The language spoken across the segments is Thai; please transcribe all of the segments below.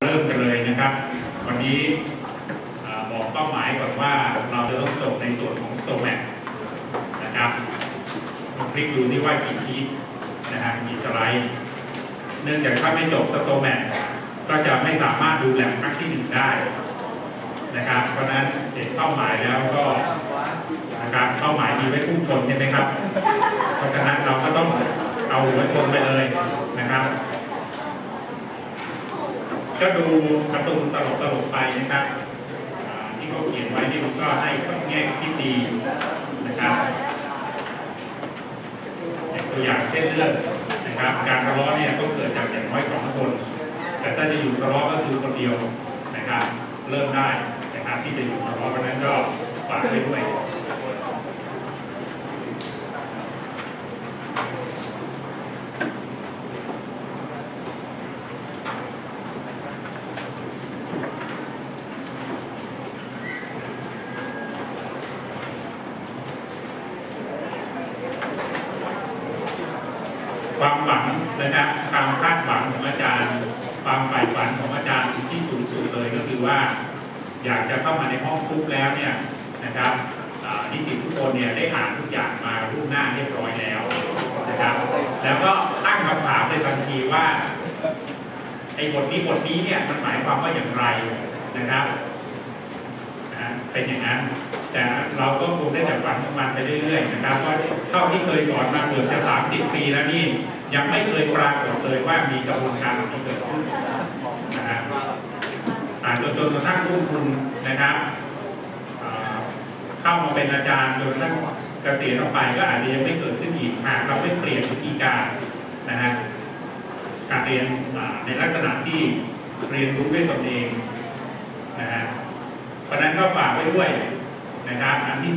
ริ่มกันเลยนะครับวันนี้บอกเป้าหมายก่อนว่าเราจะต้องจบในส่วนของ STOMAT นะครับลองคลิกดูที่ว่ากี่ชีทนะฮะกี่สไลด์เนื่องจากถ้าไม่จบ STOMAT ก็จะไม่สามารถดูแลครั้งที่1ได้นะครับเพราะนั้นเห็นเป้าหมายแล้วก็นะครับเป้าหมายมีไว้พุ่งชนใช่ไหมครับเพราะฉะนั้นเราก็ต้องเอาหัวชนไปเลยนะครับก็ดูการ์ตูนตลกๆไปนะครับที่เขาเขียนไว้นี่มันก็ให้แง่คิดดีนะครับตัวอย่างเช่นเรื่องนะครับการทะเลาะเนี่ยต้องเกิดจากอย่างน้อย2 คนแต่ถ้าจะอยู่ทะเลาะก็คือคนเดียวนะครับเริ่มได้นะครับที่จะอยู่ทะเลาะเพราะนั้นก็ฝากไว้ด้วยความหวังนะครับความคาดหวังของอาจารย์ความใฝ่ฝันของอาจารย์ที่สูงสุดเลยก็คือว่าอยากจะเข้ามาในห้องปุ๊บแล้วเนี่ยนะครับนิสิตทุกคนเนี่ยได้อ่านทุกอย่างมาล่วงหน้าเรียบร้อยแล้วนะครับแล้วก็ตั้งคำถามในทันทีว่าไอ้บทนี้เนี่ยมันหมายความว่าอย่างไรนะครับเป็นอย่างนั้นแต่เราก็คงได้แต่ฝันของมันไปเรื่อยๆนะครับว่าเท่าที่เคยสอนมาเกือบจะ30 ปีแล้วนี่ยังไม่เคยปรากฏเลยว่ามีกระบวนการที่เกิดขึ้นนะครับจนกระทั่งรุ่นคุณนะครับเข้ามาเป็นอาจารย์จนกระทั่งเกษียณออกไปก็อาจจะยังไม่เกิดขึ้นอีกหากเราไม่เปลี่ยนวิธีการนะฮะการเรียนในลักษณะที่เรียนรู้ด้วยตนเองนะฮะเพราะนั้นก็ฝากไว้ด้วยนะครับอันที่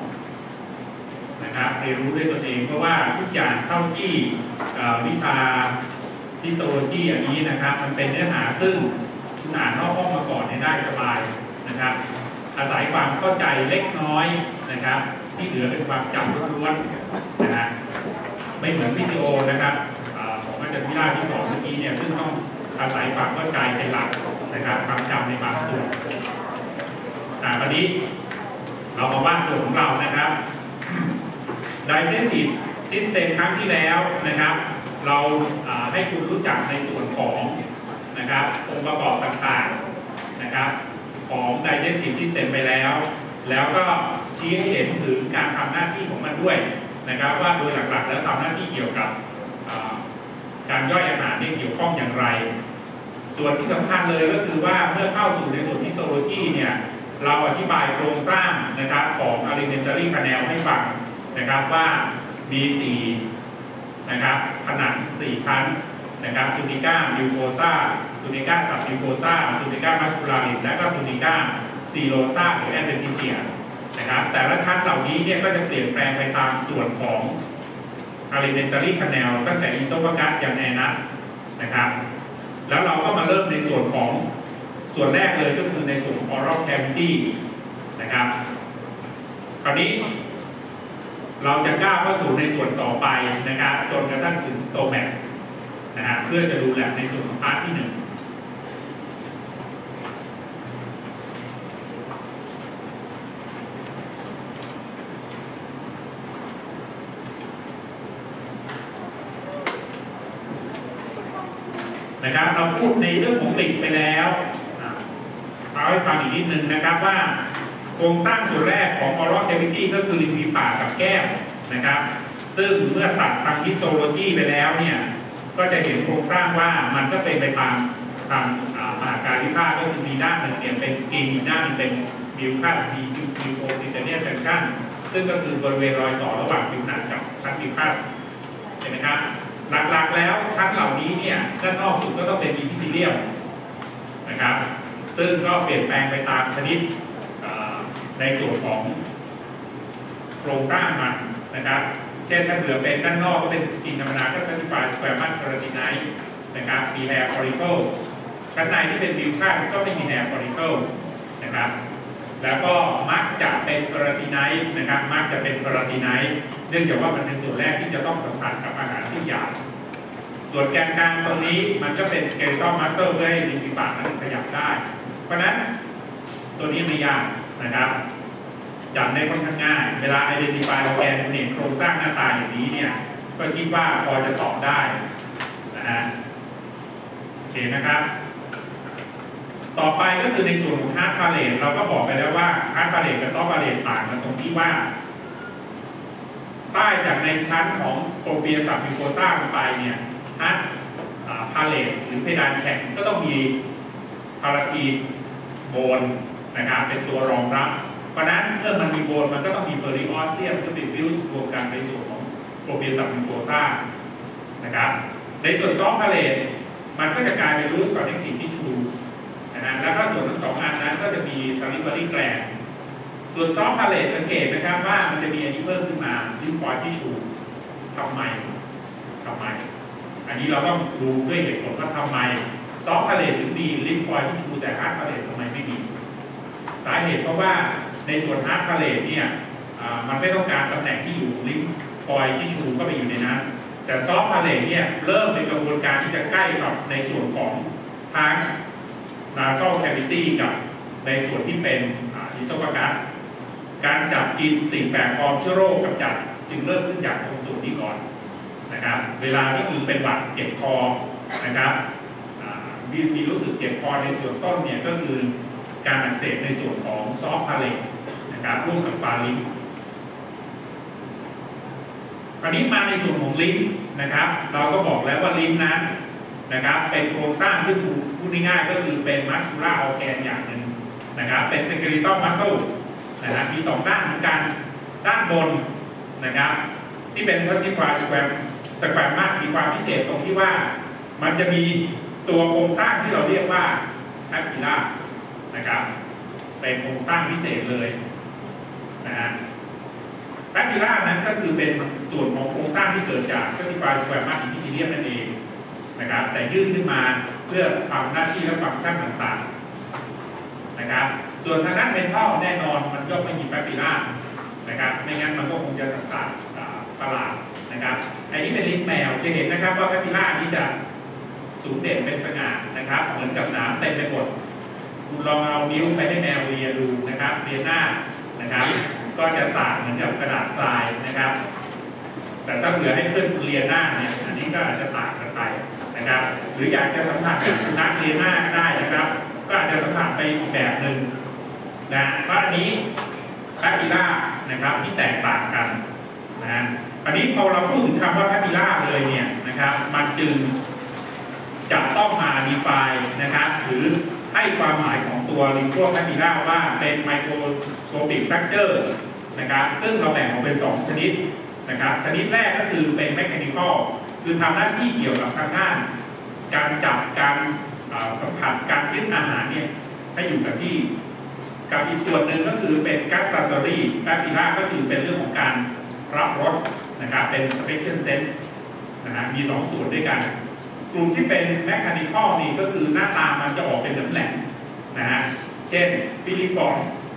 2นะครับเรียนรู้ด้วยตนเองเพราะว่าทุกอย่างเท่าที่วิชาฟิสิโอโลจีอย่างนี้นะครับมันเป็นเนื้อหาซึ่งคุณอ่านนอกห้องมาก่อนได้สบายนะครับอาศัยความเข้าใจเล็กน้อยนะครับที่เหลือเป็นความจำล้วนๆนะฮะไม่เหมือนฟิสิโอนะครับของอาจารย์วิราชที่สอนเมื่อกี้เนี่ยซึ่งต้องอาศัยความเข้าใจเป็นหลักนะครับความจำในบางส่วนวันนี้เรามาว่าส่วนของเรานะครับ Digestive System ครั้งที่แล้วนะครับเราให้คุณรู้จักในส่วนของนะครับองค์ประกอบต่างๆนะครับของ Digestive System ไปแล้วก็ชี้ให้เห็นถึงการทำหน้าที่ของมันด้วยนะครับว่าโดยหลักๆแล้วทำหน้าที่เกี่ยวกับการย่อยอาหารนี่เกี่ยวข้องอย่างไรส่วนที่สำคัญเลยก็คือว่าเมื่อเข้าสู่ในส่วนฮิสโตโลจีเนี่ยเราอธิบายโครงสร้างนะครับของ alimentary canal ให้ฟังนะครับว่ามี4นะครับผนัง4ชั้นนะครับทูนิก้ามิวโคซาทูนิก้าซับมิวโคซาทูนิก้ามัสคูลาริสและก็ทูนิก้าซีโรซาหรือแอนเดติเซียนะครับแต่ละชั้นเหล่านี้เนี่ยก็จะเปลี่ยนแปลงไปตามส่วนของ alimentary canal ตั้งแต่อีโซฟากัสยันแอนัสนะครับแล้วเราก็มาเริ่มในส่วนของส่วนแรกเลยก็คือในส่วนของ oral cavity นะครับคราวนี้เราจะก้าวเข้าสู่ในส่วนต่อไปนะครับจนกระทั่งถึง STOMAT นะฮะเพื่อจะดูแลในส่วนของพาร์ทที่1นะครับเราพูดในเรื่องของลิงไปแล้วเอาให้ฟังอีกนิดนึงนะครับว่าโครงสร้างส่วนแรกของ oral cavity ก็คือริมฝีปากกับแก้มนะครับซึ่งเมื่อตัดทาง histology ไปแล้วเนี่ยก็จะเห็นโครงสร้างว่ามันก็เป็นไปตามมหาการวิภาคก็คือมีด้านหนึ่งเนี่ยเป็นสกินอีกด้านนึงเป็นมิวคัสมีมิวโคติเนียเซนชันซึ่งก็คือบริเวณรอยต่อระหว่างผิวหนังกับชั้นมิวคัสเห็นไหมครับหลักๆแล้วชั้นเหล่านี้เนี่ยด้านนอกสุดก็ต้องเป็นอีพิธีเลียมนะครับซึ่งก็เปลี่ยนแปลงไปตามชนิดในส่วนของโครงสร้างมันนะครับเช่นถ้าเผื่อเป็นด้านนอกก็เป็นสกินธรรมดาก็ certified squamous keratinite นะครับมี hair follicle ชั้นในที่เป็นมิวคัสก็ไม่มี hair follicle นะครับแล้วก็มักจะเป็น keratinite นะครับมักจะเป็น keratinite เนื่องจากว่ามันเป็นส่วนแรกที่จะต้องสัมผัสกับอาหารที่หยาบส่วนแกนกลางตรงนี้มันก็เป็นสเกเลตัลมัสเซลเพื่อให้ริมฝีปากนั้นขยับได้เพราะนั้นตัวนี้ไม่ยากนะครับจำได้ค่อนข้างง่ายเวลา identify ออร์แกนเห็นโครงสร้างหน้าตาอย่างนี้เนี่ยก็คิดว่าพอจะตอบได้นะฮะโอเคนะครับต่อไปก็คือในส่วนของฮาร์ดพาเลตเราก็บอกไปแล้วว่าฮาร์ดพาเลตกับซอฟต์พาเลตต่างกันตรงที่ว่าใต้จากในชั้นของโปรเปียสับมิโคซ่าลงไปเนี่ยฮาร์ดพาเลตหรือเพดานแข็งก็ต้องมีพาราทีนโบนนะครับเป็นตัวรองรับเพราะนั้นเมื่อมันมีโบนมันก็ต้องมีเปอริออสเทียมก็เป็นฟิวส์รวมกันในส่วนของโปรเปียสับมิโคซ่านะครับในส่วนซอฟต์พาเลตมันก็จะกลายเป็นรูสคอนเนคทีฟที่ชูนะฮะแล้วก็ส่วนทั้งสองอันนั้นก็จะมีซาลิเวอรี่แกลนส่วนซอฟต์พาเลตสังเกตนะครับว่ามันจะมีอันนี้เพิ่มขึ้นมาลิมฟอยด์ที่ชูทำไมอันนี้เราต้องดูด้วยเหตุผลว่าทำไมซอฟต์พาเลตถึงมีลิมฟอยด์ที่ชูแต่ฮาร์ดพาเลตทำไมไม่มีสาเหตุเพราะว่าในส่วนฮาร์ดพาเลตเนี่ยมันไม่ต้องการตำแหน่งที่อยู่ลิมฟอยด์ที่ชูก็ไปอยู่ในนั้นแต่ซอฟต์พาเลตเนี่ยเริ่มในกระบวนการที่จะใกล้กับในส่วนของทางnasal cavity กับในส่วนที่เป็นอิโซฟากัสการจับกินสิ่งแปลกปลอมเชื้อโรคกับจัดจึงเริ่มขึ้นจากตรงส่วนนี้ก่อนนะครับเวลาที่คุณเป็นหวัดเจ็บคอนะครับมีรู้สึกเจ็บคอในส่วนต้นเนี่ยก็คือการอักเสบในส่วนของซอฟต์พาเลตนะครับร่วมกับฟาริงก์อันนี้มาในส่วนของลิ้นนะครับเราก็บอกแล้วว่าลิ้นนั้นนะครับเป็นโครงสร้างซึ่งพูดง่ายๆก็คือเป็นมัสคูล่าออร์แกนอย่างหนึ่งนะครับเป็นสเกเลตัลมัสเซลนะครับมี2ด้านเหมือนกันด้านบนนะครับที่เป็นซัสซิฟายสแควร์มากมีความพิเศษตรงที่ว่ามันจะมีตัวโครงสร้างที่เราเรียกว่าแพปปิล่านะครับเป็นโครงสร้างพิเศษเลยนะฮะแพปปิล่านั้นก็คือเป็นส่วนของโครงสร้างที่เกิดจากซัสซิฟายสแควร์มากอินทิเลียมนั่นเองนะครับแต่ยื่นขึ้นมาเพื่อทำหน้าที่และฟังก์ชันต่างๆนะครับส่วนทางด้านเมทัลแน่นอนมันก็ไม่มีแพปปิล่านะครับไม่งั้นมันก็คงจะสับประหลาดนะครับอันนี้เป็นลิ้นแมวจะเห็นนะครับว่าแพปปิล่านี้จะสูงเด่นเป็นสง่านะครับเหมือนกับหนามเต็มไปหมดคุณลองเอานิ้วไปให้แมวเลียดูนะครับเลียหน้านะครับก็จะสากเหมือนกับกระดาษทรายนะครับแต่ถ้าเหลือให้เพื่อนเลียหน้าเนี่ยอันนี้ก็อาจจะต่างกันไปนะครับหรืออยากจะสัมผัสกับสุนัขเลียหน้าก็ได้นะครับก็อาจจะสัมผัสไปอีกแบบหนึ่งนะเพราะอันนี้แพปปิล่านะครับที่แตกต่างกันนะอันนี้พอเราพูดถึงคำว่าแพปปิล่าเลยเนี่ยนะครับมันจึงจะต้องมา define นะครับหรือให้ความหมายของตัวลิงกัวแพปปิล่าว่าเป็นไมโครสโคปิกสตรัคเจอร์นะครับซึ่งเราแบ่งออกเป็น2ชนิดนะครับชนิดแรกก็คือเป็น mechanical คือทำหน้าที่เกี่ยวกับทางด้านการจับการสัมผัสการกินอาหารเนี่ยให้อยู่กับที่กับอีกส่วนหนึ่งก็คือเป็น gustatory แพปปิล่าก็คือเป็นเรื่องของการรับรสนะครับเป็น special sense นะฮะมี2ส่วนด้วยกันกลุ่มที่เป็น mechanical นี่ก็คือหน้าตามันจะออกเป็นแหลมๆนะฮะเช่นฟิลิปป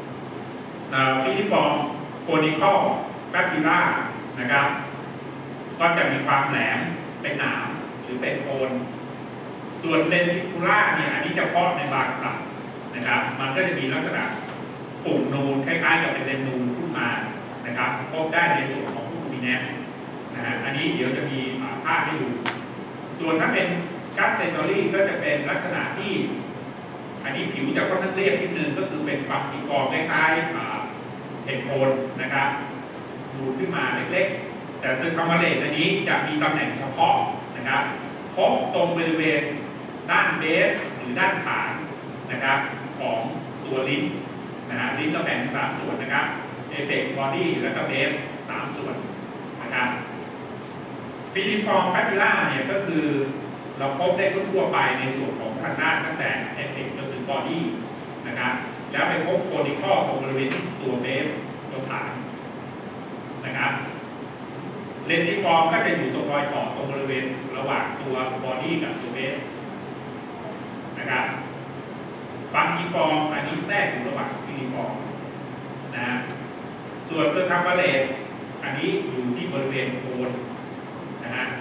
องโฟนิคอลแพปปิล่านะครับก็จะมีความแหลมเป็นหนามหรือเป็นโคนส่วนเลนติคูล่าเนี่ยอันนี้เฉพาะในบางสัตว์นะครับมันก็จะมีลักษณะปุ่มนูนคล้ายๆกับเป็นเลนนูนขึ้นมานะครับพบได้ในส่วนของผู้มีแนมนะฮะอันนี้เดี๋ยวจะมีภาพให้ดูส่วนถ้าเป็นกัสเซนตอรี่ก็จะเป็นลักษณะที่อันนี้ผิวจะค่อนข้างเรียบนิดนึงก็คือเป็นฝักอีกองคล้ายๆเห็ดโคนนะครับดูขึ้นมาเล็กๆแต่ซึ่งคำว่าเลนอันนี้จะมีตำแหน่งเฉพาะนะครับพบตรงบริเวณด้านเบสหรือด้านฐานนะครับของตัวลิ้นนะฮะลิ้นเราแบ่งเป็น3ส่วนนะครับเอเปกบอดี้แล้วก็เบส3ส่วนนะครับฟิลิปฟอร์มแพปปิล่าเนี่ยก็คือเราพบได้ทั่วไปในส่วนของทางด้านตั้งแต่เอเปกจนถึงบอดี้นะครับแล้วไปพบโคนิคอลตรงบริเวณตัวเบสตัวฐานนะครับเลนติฟอร์มก็จะอยู่ตรงรอยต่อตรงบริเวณระหว่างตัวบอดี้กับตัวเบสนะครับฟังกีฟอร์มอันนี้แทรกอยู่ระหว่างฟิลิฟอร์มนะส่วนเซอร์คัมเบเลตอันนี้อยู่ที่บริเวณโคนนะฮะ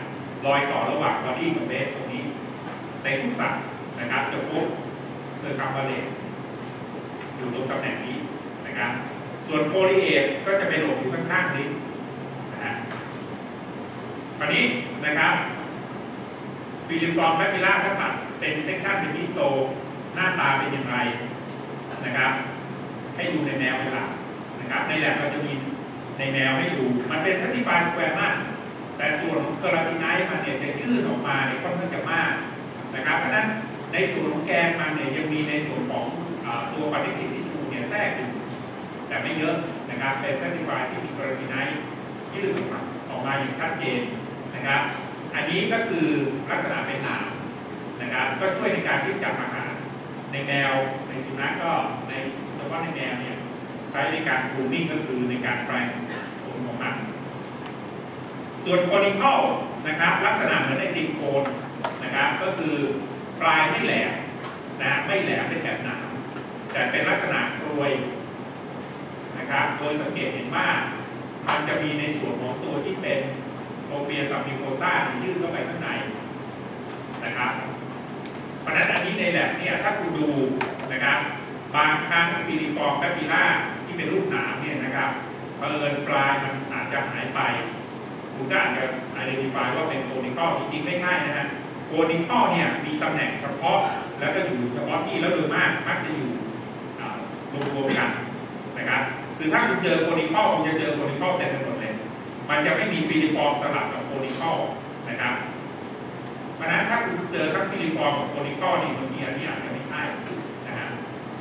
รอยต่อระหว่างบอดี้กับเบสตรงนี้ในทุกสัตว์นะครับจะพบเซอร์คัมบาเลตอยู่ตรงตำแหน่งนี้นะครับส่วนโฟลิเอทก็จะไปหลบอยู่ข้างๆนี้นะฮะคราวนี้นะครับฟิลิปฟอร์มแบคทีเรียถ้าตัดเป็นเซกชันเป็นมิสโตหน้าตาเป็นอย่างไรนะครับให้ดูในแนวเป็นหลักนะครับในแลบเราจะมีในแนวให้ดูมันเป็นสติฟายสแควร์มากแต่ส่วนของเคอราติไนท์มันเนี่ยจะยื่นออกมาในค่อนข้างจะมากนะครับเพราะฉะนั้นในส่วนของแกนมันเนี่ยยังมีในส่วนของตัวปฏิกิริยาที่เนี่ยแทรกอยู่แต่ไม่เยอะนะครับเป็นสติฟายที่มีเคอราติไนท์ยื่นออกมาอย่างชัดเจนนะครับอันนี้ก็คือลักษณะเป็นหนามนะครับก็ช่วยในการที่จับอาหารในแมวในสุนัขก็ในเฉพาะในแมวเนี่ยใช้ในการกรูมมิ่งก็คือในการแปลงขนของมันส่วนโคนิคอลนะครับลักษณะเหมือนไอติมโคนนะครับก็คือปลายไม่แหลมนะไม่แหลมเป็นแบบหนามแต่เป็นลักษณะกรวยนะครับโดยสังเกตเห็นว่ามันจะมีในส่วนของตัวที่เป็นโอเปียซัมมิโคซ่าที่ยื่นเข้าไปข้างในนะครับเพราะฉะนั้นอันนี้ในแลบเนี่ยถ้าคุณดูนะครับบางครั้งฟิลิปฟอร์มแบคทีเรียที่เป็นรูปหนามเนี่ยนะครับเผอิญปลายมันอาจจะหายไปคุณก็อาจจะ identify ว่าเป็นโคนิคอลจริงๆไม่ใช่นะฮะโคนิคอลเนี่ยมีตำแหน่งเฉพาะแล้วก็อยู่เฉพาะที่แล้วโดยมากมักจะอยู่รวมๆกันนะครับคือถ้าคุณเจอโคนิคอลคุณจะเจอโคนิคอลเต็มไปหมดเลยมันจะไม่มีฟิลิปฟอร์มสลับกับโคนิคอลนะครับเพราะฉะนั้นถ้าคุณเจอทั้งฟิลิปฟอร์มกับโคนิคอลนี่บางทีอันนี้อาจจะไม่ใช่นะฮะ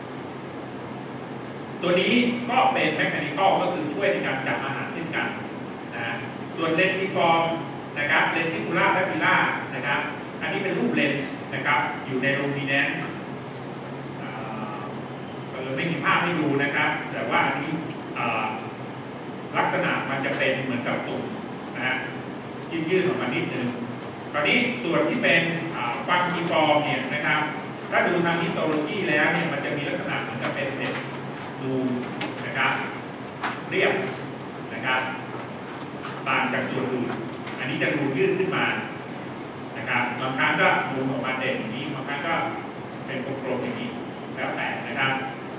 ตัวนี้ก็เป็นแมคานิคอลก็คือช่วยในการจับอาหารเช่นกันนะส่วนเลนติฟอร์มนะครับเลนติคูล่าแบคทีเรียนะครับอันนี้เป็นรูปเลนนะครับอยู่ในโรมิแนนต์ไม่มีภาพให้ดูนะครับแต่ว่าอันนี้ลักษณะมันจะเป็นเหมือนกับตุ่มนะฮะยื่นออกมานิดนึงตอนนี้ส่วนที่เป็นฟังกีฟอร์มเนี่ยนะครับถ้าดูทางฮิสโตโลจีแล้วเนี่ยมันจะมีลักษณะเหมือนกับเป็นเน็ตดูนะครับเรียบนะครับต่างจากส่วนอื่นอันนี้จะดูยื่นขึ้นมานะครับบางครั้งก็ดูออกมาเด่นอย่างนี้บางครั้งก็เป็นกลมๆอย่างนี้แล้วแต่นะครับ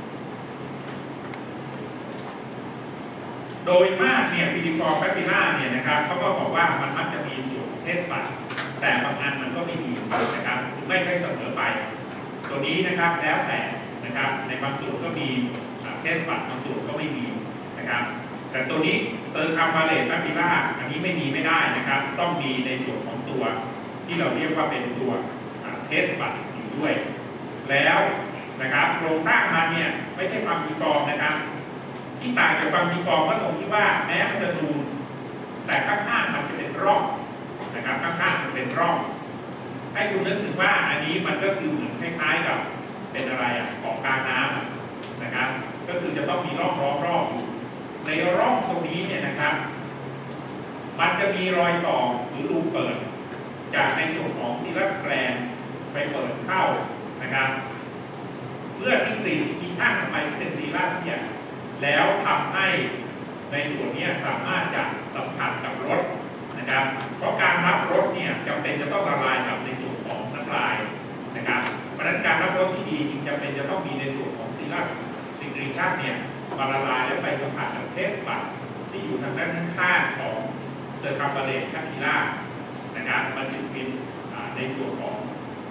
โดยมากเนี่ยฟิลิปฟอร์มแบคทีเรียเนี่ยนะครับเขาก็บอกว่ามันมักจะมีส่วนเทสต์บัตแต่บางอันมันก็ไม่มีนะครับไม่ค่อยเสมอไปตัวนี้นะครับแล้วแต่นะครับในบางส่วนก็มีเทสต์บัตบางส่วนก็ไม่มีนะครับแต่ตัวนี้เซอร์คัมบาเลตแบคทีเรียอันนี้ไม่ได้นะครับต้องมีในส่วนของตัวที่เราเรียกว่าเป็นตัวเทสต์บัตอยู่ด้วยแล้วนะครับโครงสร้างมันเนี่ยไม่ใช่ฟังกีฟอร์มนะครับที่ต่างจากฟังกีฟอร์มก็ตรงที่ว่าแม้มันจะดูแต่ข้างๆมันจะเป็นร่องนะครับข้างๆมันเป็นร่องให้คุณนึกถึงว่าอันนี้มันก็คือเหมือนคล้ายๆกับเป็นอะไรเกาะกลางน้ำนะครับก็คือจะต้องมีร่องล้อมรอบอยู่ในร่องตรงนี้เนี่ยนะครับมันจะมีรอยต่อหรือรูเปิดจากในส่วนของซีรัสแกรนไปเปิดเข้านะครับเมื่อซิงตีสกีช่างออกไปที่เป็นซีรัสเนี่ยแล้วทำให้ในส่วนนี้สามารถจะสัมผัสกับรถนะครับเพราะการรับรสเนี่ยจำเป็นจะต้องละลายกับในส่วนของน้ำลายนะครับเพราะฉะนั้นการรับรสที่ดีจริงจำเป็นจะต้องมีในส่วนของซีรัสซิกรีชันเนี่ยมาละลายแล้วไปสัมผัสกับเทสต์บัตที่อยู่ทางด้านข้างของเซอร์คัมบาเลตแบคทีเรียนะครับมันจึงเป็นในส่วนของ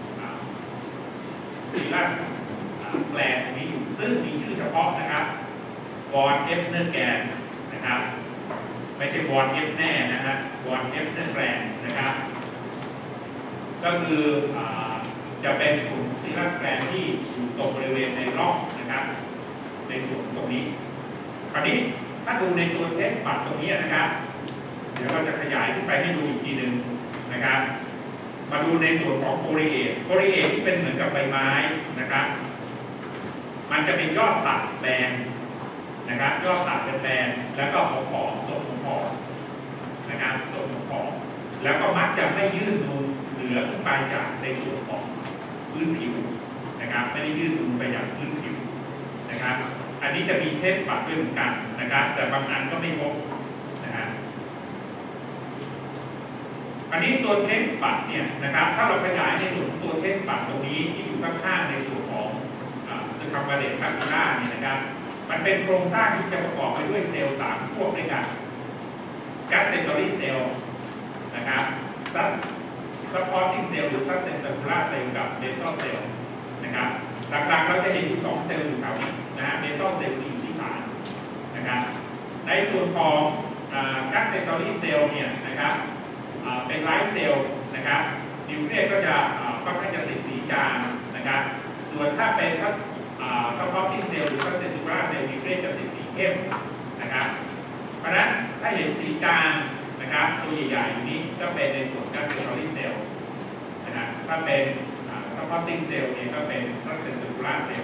ซีรัสแกลนตรงนี้อยู่ซึ่งมีชื่อเฉพาะนะครับวอนเอฟเนอร์แกนนะครับไม่ใช่วอนเอฟแน่นะฮะวอนเอฟเนอร์แกนนะครับก็คือจะเป็นส่วนซีรัสแกลนที่อยู่ตรงบริเวณในร่องนะครับในส่วนตรงนี้คราวนี้ถ้าดูในตัวเทสต์บัตตรงนี้นะครับเดี๋ยวเราจะขยายขึ้นไปให้ดูอีกทีหนึ่งนะครับมาดูในส่วนของโฟลิเอทที่เป็นเหมือนกับใบไม้นะครับมันจะเป็นยอดตัดแบนนะครับยอดตัดเป็นแบนแล้วก็ผอมๆทรงผอมนะครับทรงผอมแล้วก็มักจะไม่ยื่นนูนเหนือขึ้นไปจากในส่วนของพื้นผิวนะครับไม่ได้ยื่นนูนไปอย่างพื้นผิวนะครับอันนี้จะมีเทสต์บัตด้วยเหมือนกันนะครับแต่บางอันก็ไม่พบนะฮะอันนี้ตัวเทสบัตเนี่ยนะครับถ้าเราขยายในส่วนของตัวเทสบัตตรงนี้ที่อยู่ข้างๆในส่วนของสครับบาเลตคาปิล่าเนี่ยนะครับมันเป็นโครงสร้างที่จะประกอบไปด้วยเซลล์3พวกด้วยกันกัสเซนตอรี่เซลล์นะครับsupporting cell หรือ subtentacular cell กับ basal cell นะครับหลักๆเราจะเห็นอยู่2เซลล์อยู่แถวนี้นะฮะ basal cell อยู่ที่ฐานนะครับในส่วนของgustatory cell เนี่ยนะครับเป็นไลท์เซลล์นะครับนิวเคลียสก็จะค่อนข้างจะติดสีจางนะครับส่วนถ้าเป็นsupporting cell หรือ subtentacular cell นิวเคลียสจะติดสีเข้มนะครับเพราะฉะนั้นถ้าเห็นสีจางนะครับตัวใหญ่ๆอยู่นี้ก็เป็นในส่วน gustatory cell นะครับถ้าเป็น supporting cell เนี่ยก็เป็น subtentacular cell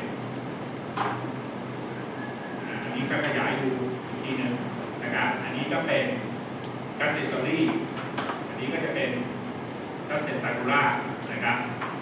อันนี้ก็ขยายดูอีกทีหนึ่งนะครับอันนี้ก็เป็น gustatory อันนี้ก็จะเป็น subtentacular นะครับ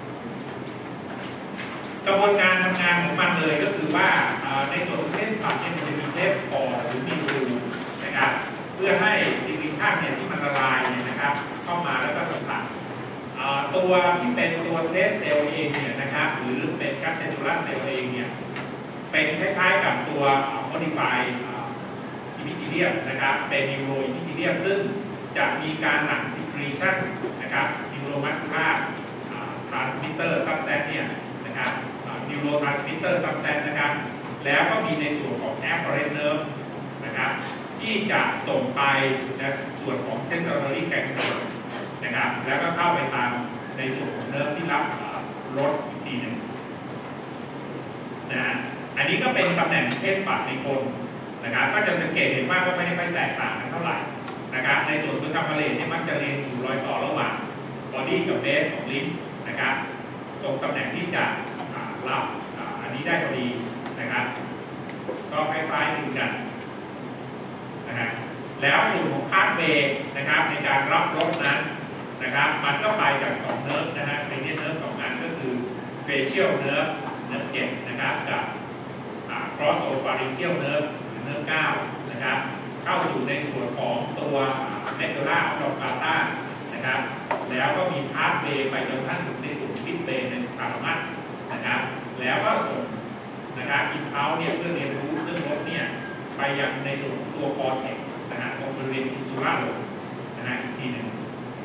กระบวนการทำงานของมันเลยก็คือว่าในส่วนของเทสบัตเนี่ยมันจะมีเทสพอร์หรือมีรูนะครับเพื่อให้สิ่งข้างเนี่ยที่มันละลายเนี่ยนะครับเข้ามาแล้วก็สัมผัสตัวที่เป็นตัวเทสเซลล์เองเนี่ยนะครับหรือเป็นกัสเซตูลัสเซลล์เองเนี่ยเป็นคล้ายๆกับตัว modify epithelium นะครับเป็น neuro epithelium ซึ่งจะมีการหลั่ง secretion นะครับ neuromuscular transmitter substance เนี่ยนะครับ neurotransmitter substance นะครับแล้วก็มีในส่วนของ afferent nerve นะครับที่จะส่งไปในส่วนของ sensory ganglion นะครับแล้วก็เข้าไปตามในส่วนของเนิร์ฟที่รับรสอีกทีหนึ่งนะอันนี้ก็เป็นตำแหน่งเทสบัตในคนนะครับก็จะสังเกตเห็นว่าก็ไม่ได้ค่อยแตกต่างกันเท่าไหร่นะครับในส่วนซูกัมบาเลตเนี่ยมักจะเรียงอยู่รอยต่อระหว่างบอดี้กับเบสของลิ้นนะครับตรงตำแหน่งที่จะรับอันนี้ได้พอดีนะครับก็คล้ายๆกันนะครับแล้วส่วนของพาสเวย์นะครับในการรับรสนั้นนะครับมันก็ไปจาก2เนิร์ฟนะฮะในนี้เนิร์ฟ2อันก็คือ facial nerve เนิร์ฟ7นะครับกับcrosopharyngeal nerve หรือเนิร์ฟ9นะครับเข้าสู่ในส่วนของตัว medulla oblongata นะครับแล้วก็มีพาสเวย์ไปจนถึงในส่วนมิดเวย์ในธารามัสนะครับแล้วก็ส่งนะครับอินเพลเนี่ยเพื่อเรียนรู้เรื่องรสเนี่ยไปยังในส่วนของตัวคอร์เทกซ์นะฮะตรงบริเวณอินซูล่าโลนะฮะอีกทีหนึ่ง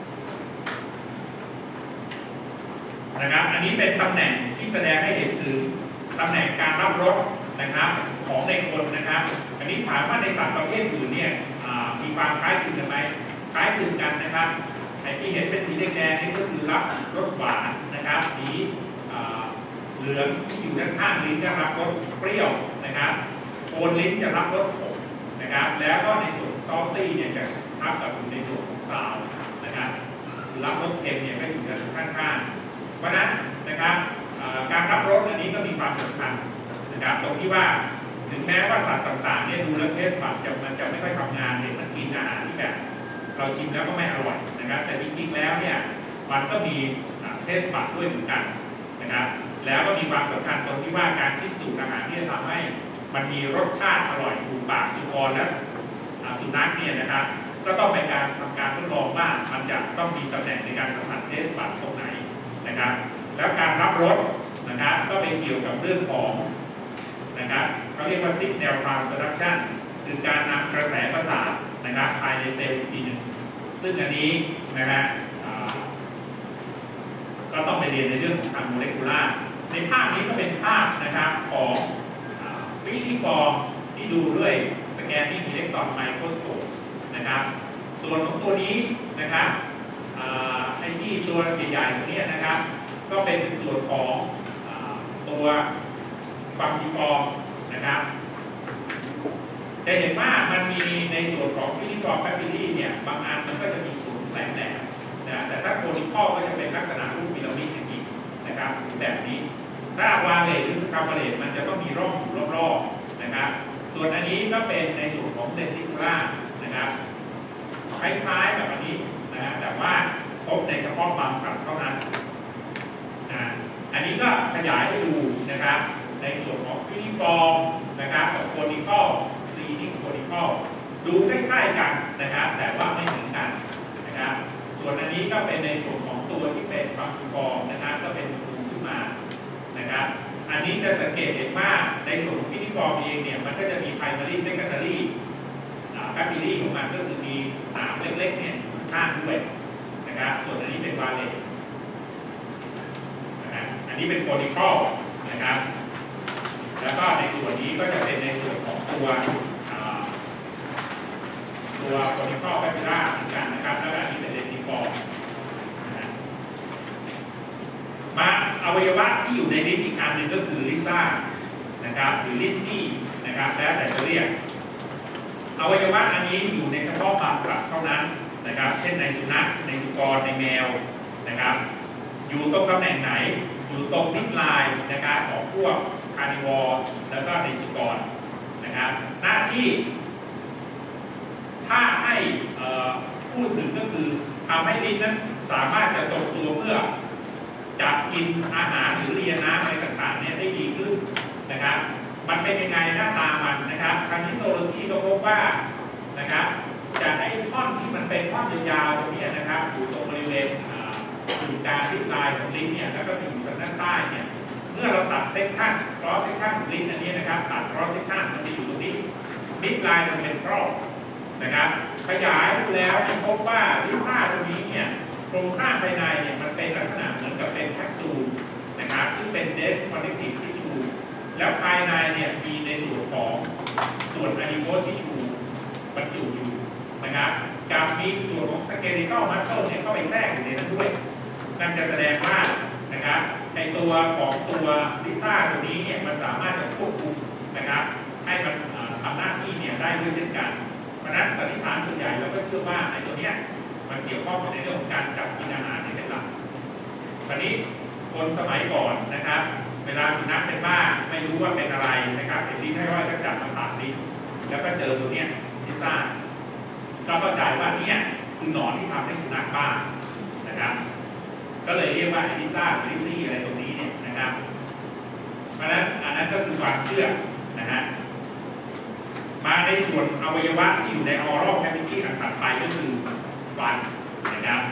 นะครับอันนี้เป็นตำแหน่งที่แสดงให้เห็นถึงตำแหน่งการรับรสนะครับของในคนนะครับอันนี้ถามว่าในสัตว์ประเภทอื่นเนี่ยมีความคล้ายคลึงกันไหมคล้ายคลึงกันนะครับไอ้ที่เห็นเป็นสีแดงๆนี่ก็คือรับรสหวานนะครับสีเหลืองที่อยู่ด้านข้างลิ้นจะรับรสเปรี้ยวนะครับโคนลิ้นจะรับรสขมนะครับแล้วก็ในส่วนซอฟตี้เนี่ยจะรับกับอยู่ในส่วนของซาวนะครับรับรสเค็มเนี่ยก็อยู่ด้านข้างๆเพราะนั้นนะครับการรับรสอันนี้ก็มีความสำคัญนะครับตรงที่ว่าถึงแม้ว่าสัตว์ต่างๆเนี่ยดูแล้วเทสบัตมันจะไม่ค่อยทำงานเนี่ยมันกินอาหารที่แบบเราชิมแล้วก็ไม่อร่อยนะครับแต่จริงๆแล้วเนี่ยมันก็มีเทสบัตด้วยเหมือนกันนะครับแล้วก็มีความสำคัญตรงที่ว่าการคิดสูตรอาหารที่จะทำให้มันมีรสชาติอร่อยถูกปากสุกรและสุนัขเนี่ยนะครับก็ต้องเป็นการทำการทดลองว่ามันจะต้องมีตำแหน่งในการสัมผัสเทสบัตตรงไหนนะครับแล้วการรับรสนะครับก็เป็นเกี่ยวกับเรื่องของนะครับเขาเรียกว่า signal transduction คือการนำกระแสประสาทนะครับภายในเซลล์อีกทีหนึ่งซึ่งอันนี้นะฮะก็ต้องไปเรียนในเรื่องของทางโมเลกุลาร์ในภาพนี้ก็เป็นภาพนะครับของฟิลิฟอร์มที่ดูด้วยสแกนนิ่งอิเล็กตรอนไมโครสโคปนะครับส่วนของตัวนี้นะครับไอ้ที่ตัวใหญ่ๆตัวนี้นะครับก็เป็นส่วนของตัวฟังกิฟอร์มนะครับจะเห็นว่ามันมีในส่วนของฟิลิฟอร์มแปปิลี่เนี่ยบางอันมันก็จะมีศูนย์แหลมๆนะแต่ถ้าโคนิคอลก็จะเป็นลักษณะรูปพีระมิดอย่างนี้นะครับแบบนี้ถ้าวาเลตหรือสคาปาเลตมันจะต้องมีร่องอยู่รอบๆนะครับส่วนอันนี้ก็เป็นในส่วนของเดนติคูล่านะครับคล้ายๆกับอันนี้นะแต่ว่าพบในเฉพาะบางสัตว์เท่านั้นนะอันนี้ก็ขยายให้ดูนะครับในส่วนของฟิลิฟอร์มนะครับกับโคนิคอลซีนิคโคนิคอลดูใกล้ๆกันนะครับแต่ว่าไม่เหมือนกันนะครับส่วนอันนี้ก็เป็นในส่วนของตัวที่เป็นฟังกองนะครับก็เป็นรูขึ้นมานะครับอันนี้จะสังเกตเห็นว่าในส่วนของพิธีกรเองเนี่ยมันก็จะมี primary secondary capillary ของมันก็คือมีหนามเล็กๆเนี่ยข้างด้วยนะครับส่วนอันนี้เป็นวาเลตนะครับอันนี้เป็นโคนิคอลนะครับแล้วก็ในส่วนนี้ก็จะเป็นในส่วนของตัวโคนิคอลแคปิล่าเหมือนกันนะครับแล้วก็อันนี้เป็นเลนติฟอร์มมาอวัยวะที่อยู่ในลิ้นอีกอันหนึ่งก็คือลิซ่านะครับหรือลิซซี่นะครับแล้วแต่จะเรียกอวัยวะอันนี้อยู่ในเฉพาะบางสัตว์เท่านั้นนะครับเช่นในสุนัขในสุกรในแมวนะครับอยู่ตรงตำแหน่งไหนอยู่ตรงมิดไลน์นะครับของพวกคาร์นิวอร์แล้วก็ในสุกรนะครับหน้าที่ถ้าให้พูดถึงก็คือทำให้ลิ้นนั้นสามารถจะทรงตัวเพื่อจับกินอาหารหรือเลียน้ำอะไรต่างๆเนี่ยได้ดีขึ้นนะครับมันเป็นยังไงหน้าตามันนะครับทางนิโซโลจีก็พบว่านะครับจะให้ท่อนที่มันเป็นท่อนยาวๆตรงนี้นะครับอยู่ตรงบริเวณอยู่กลางลิ้นลายของลิ้นเนี่ยแล้วก็อยู่ทางด้านใต้เนี่ยเมื่อเราตัดเส้นข้างครอสเส้นข้างของลิ้นอันนี้นะครับตัดครอสเส้นข้างมันจะอยู่ตรงนี้ลิ้นลายมันเป็นครอบนะครับขยายดูแล้วพบว่าลิซ่าตรงนี้เนี่ยโครงสร้างภายในเนี่ยมันเป็นลักษณะเหมือนกับเป็นแคปซูลนะครับที่เป็นเดสคอนเนคทีฟทิชชูแล้วภายในเนี่ยมีในส่วนของส่วนอะดิโพสทิชชูบรรจุอยู่นะครับกับมีส่วนของสเกลิทัลมัสเซิลเนี่ยเข้าไปแทรกอยู่ในนั้นด้วยนั่นจะแสดงว่านะครับในตัวของตัวลิซ่าตัวนี้เนี่ยมันสามารถจะควบคุมนะครับให้มันทำหน้าที่เนี่ยได้ด้วยเช่นกันเพราะนั้นสันนิษฐานส่วนใหญ่เราก็เชื่อว่าไอ้ตัวเนี้ยมันเกี่ยวข้องกับในเรื่องของการจับกินอาหารในเป็นหลักตอนนี้คนสมัยก่อนนะครับเวลาสุนัขเป็นบ้าไม่รู้ว่าเป็นอะไรนะครับเห็นลิ้นให้ว่าก็จับมาตัดลิ้นแล้วก็เจอตัวเนี้ยลิซ่าก็เข้าใจว่าเนี่ยคือหนอนที่ทำให้สุนัขบ้านะครับก็เลยเรียกว่าลิซ่าหรือลิซี่อะไรตรงนี้เนี่ยนะครับเพราะฉะนั้นอันนั้นก็คือความเชื่อนะฮะมาในส่วนอวัยวะที่อยู่ในออรัลแควิตี้ถัดไปก็คือฟันนะครับ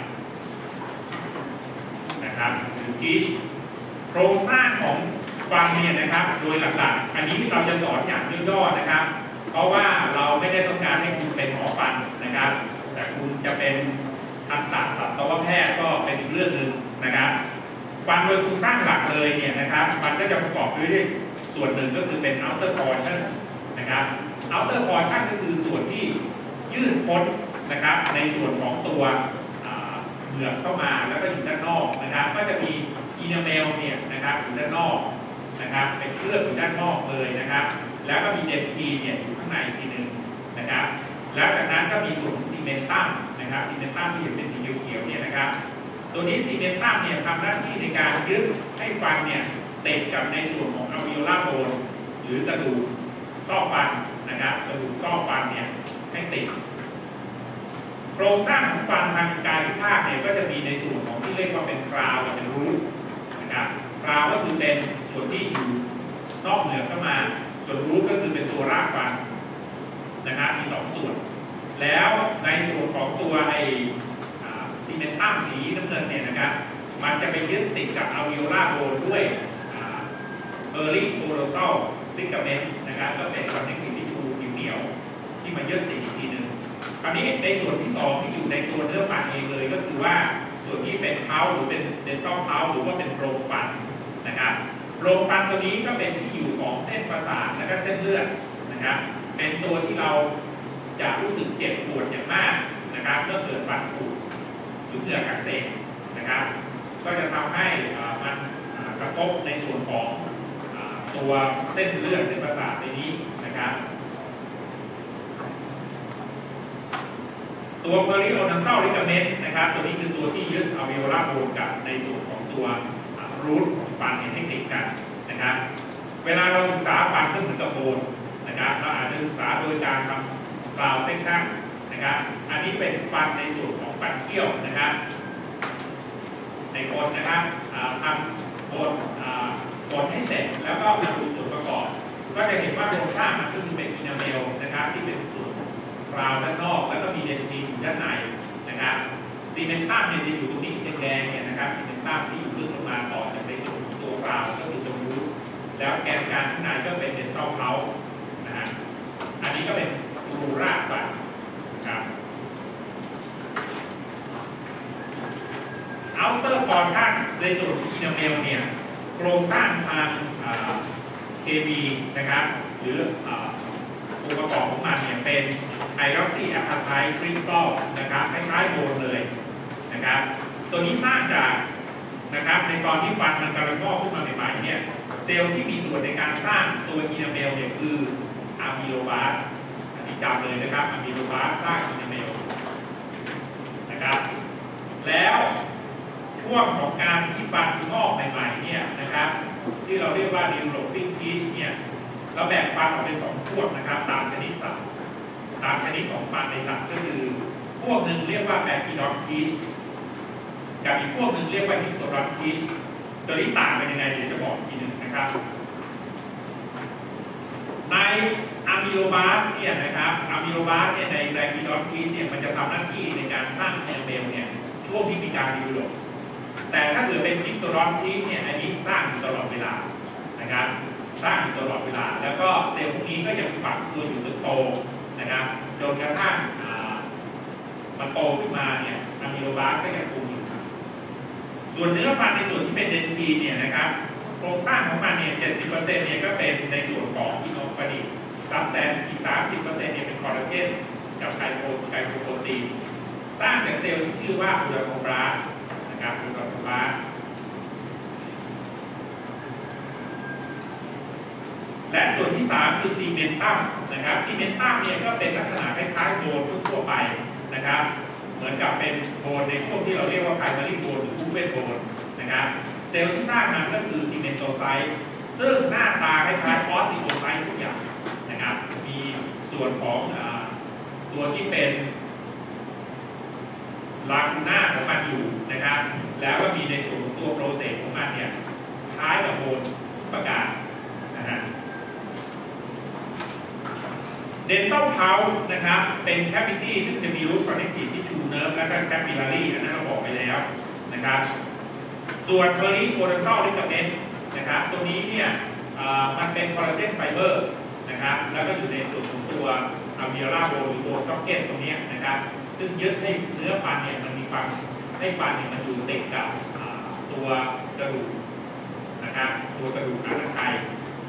หรือทีชโครงสร้างของฟันเนี่ยนะครับโดยหลักๆอันนี้เราจะสอนอย่างย่อๆนะครับเพราะว่าเราไม่ได้ต้องการให้คุณเป็นหมอฟันนะครับแต่คุณจะเป็นทันตสัตวแพทย์ก็เป็นอีกเรื่องหนึ่งนะครับฟันโดยโครงสร้างหลักเลยเนี่ยนะครับมันก็จะประกอบด้วยส่วนหนึ่งก็คือเป็น outer portion นะครับ outer portion ก็คือส่วนที่ยื่นพ้นนะครับในส่วนของตัวเหงือกเข้ามาแล้วก็อยู่ด้านนอกนะครับก็จะมีอีนาเมลเนี่ยนะครับอยู่ด้านนอกนะครับเป็นเคลือบอยู่ด้านนอกเลยนะครับแล้วก็มีเดนทีเนี่ยอยู่ข้างในทีนึงนะครับแล้วจากนั้นก็มีส่วนของซีเมนตัมนะครับซีเมนตัมที่เห็นเป็นสีเขียวๆเนี่ยนะครับตัวนี้ซีเมนตัมเนี่ยทำหน้าที่ในการยึดให้ฟันเนี่ยติดกับในส่วนของอะวิโอลาโบนหรือกระดูกซอกฟันนะครับกระดูกซอกฟันเนี่ยให้ติดโครงสร้างของฟันทางกายวิภาคเนี่ยก็จะมีในส่วนของที่เรียกว่าเป็นคราวกับเป็นรูทนะครับคราวก็คือเป็นส่วนที่อยู่นอกเหนือเข้ามาส่วนรูทก็คือเป็นตัวรากฟันนะครับมี2ส่วนแล้วในส่วนของตัวไอซีเมนตัมสีน้ำเงินเนี่ยนะครับมันจะไปยึดติดกับอะวิโอลาโบนด้วยเออร์ลี่โคโลตัลลิกาเมนต์นะครับก็เป็นคอนเนคทีฟทิชชูเหนียวที่มันยึดติดอีกทีนึงคราวนี้ในส่วนที่2ที่อยู่ในตัวเนื้อฟันเองเลยก็คือว่าส่วนที่เป็นเท้าหรือเป็นเดนทัลเท้าหรือว่าเป็นโพรงฟันนะครับโพรงฟันตัวนี้ก็เป็นที่อยู่ของเส้นประสาทและก็เส้นเลือดนะครับเป็นตัวที่เราจะรู้สึกเจ็บปวดอย่างมากนะครับเมื่อเกิดฟันผุหรือเหงือกอักเสบนะครับก็จะทำให้มันกระทบในส่วนของตัวเส้นเลือดเส้นประสาทในนี้นะครับตัวเพอริโอนัมเคิลลิกาเมนต์นะครับตัวนี้คือตัวที่ยึดอะวิโอลาโบนกับในส่วนของตัวรูทของฟันให้ติดกันนะครับเวลาเราศึกษาฟันก็เหมือนกับโบนนะครับเราอาจจะศึกษาโดยการทำกราวเส้นข้างนะครับอันนี้เป็นฟันในส่วนของฟันเคี้ยวนะครับในคนนะครับทำบดให้เสร็จแล้วก็มาดูส่วนประกอบก็จะเห็นว่าโครงสร้างมันก็คือเป็นอีนาเมลนะครับที่เป็นส่วนราวด้านนอกแล้วก็มีเดนทีนอยู่ด้านในนะครับซีซีเมนตัมเนี่ยจะอยู่ตรงนี้แดงๆเนี่ยนะครับซีเมนตัมที่อยู่ลึกลงมาต่อจากในส่วนของตัวราวก็คือตรงรูทแล้วแกนกลางข้างในก็เป็นเดนทัลเฮาส์นะฮะอันนี้ก็เป็นรูรากฟันครับเอาเตอร์พอร์ชั่นในส่วนของอินาเมลเนี่ยโครงสร้างทางเคมีนะครับหรือองค์ประกอบของมันเนี่ยเป็นไฮดรอกซีแอพาไทด์คริสตัลนะครับคล้ายๆโบนเลยนะครับตัวนี้สร้างจากนะครับในตอนที่ฟันมันกำลังงอกขึ้นมาใหม่ๆเนี่ยเซลล์ที่มีส่วนในการสร้างตัวอินาเมลเนี่ยคืออะมิโลบาสอันนี้จำเลยนะครับอะมิโลบาสสร้างอินาเมลนะครับแล้วช่วงของการที่ฟันงอกใหม่ๆเนี่ยนะครับที่เราเรียกว่า developing teeth เนี่ยเราแบ่งฟันออกเป็น2พวกนะครับตามชนิดสัตว์ตามชนิดของฟันในสัตว์ก็คือพวกหนึ่งเรียกว่า Pachyodont teeth กับอีกพวกหนึ่งเรียกว่า Hypsodont teeth ตัวนี้ต่างกันยังไงเดี๋ยวจะบอกทีหนึ่งนะครับในอะมิโลบาสเนี่ยนะครับอะมิโลบาสเนี่ยใน Pachyodont teeth เนี่ยมันจะทำหน้าที่ในการสร้างเอเมลเนี่ยช่วงที่มีการดีเวลลอปแต่ถ้าเกิดเป็นHypsodont teethเนี่ยอันนี้สร้างอยู่ตลอดเวลานะครับสร้างอยู่ตลอดเวลาแล้วก็เซลล์พวกนี้ก็ยังฝังตัวอยู่จนโตนะครับจนกระทั่งมันโตขึ้นมาเนี่ยอะมิโลบาสก็ยังคงอยู่ส่วนเนื้อฟันในส่วนที่เป็นเดนทีเนี่ยนะครับโครงสร้างของมันเนี่ย 70% เนี่ยก็เป็นในส่วนของอินโนฟานิกซับแซนอีก 30% เนี่ยเป็นคอลลาเจนกับไกโปรตีนสร้างจากเซลล์ที่ชื่อว่าอูราโคบลาสนะครับอูราโคบลาสและส่วนที่3คือซีเมนตัมนะครับซีเมนตัมเนี่ยก็เป็นลักษณะคล้ายๆโบนทั่วไปนะครับเหมือนกับเป็นโบนในช่วงที่เราเรียกว่าไพรมารีโบนหรือคูเวนโบนนะครับเซลล์ที่สร้างมันก็คือซีเมนโตไซต์ซึ่งหน้าตาคล้ายๆออสซิโตไซต์ทุกอย่างนะครับมีส่วนของตัวที่เป็นลาคูน่าของมันอยู่นะครับแล้วก็มีในส่วนของตัวโปรเซสของมันเนี่ยคล้ายกับโบนประกาศนะฮะเดนทัลเฮาส์นะครับเป็นแคปิตี้ซึ่งจะมีรูทคอนเนคทีฟที่ชูเนิร์ฟและก็แคปิลารีอันนั้นเราบอกไปแล้วนะครับส่วนเพอริโอเดนทัลลิกาเมนต์นะครับตัวนี้เนี่ยมันเป็นคอลลาเจนไฟเบอร์นะครับแล้วก็อยู่ในส่วนของตัวอะมิโลลาโบหรือตัวซ็อกเก็ตตรงนี้นะครับซึ่งยึดให้เนื้อฟันเนี่ยมันมีความให้ฟันเนี่ยมันอยู่ติดกับตัวกระดูกนะครับตัวกระดูกอาหารไทย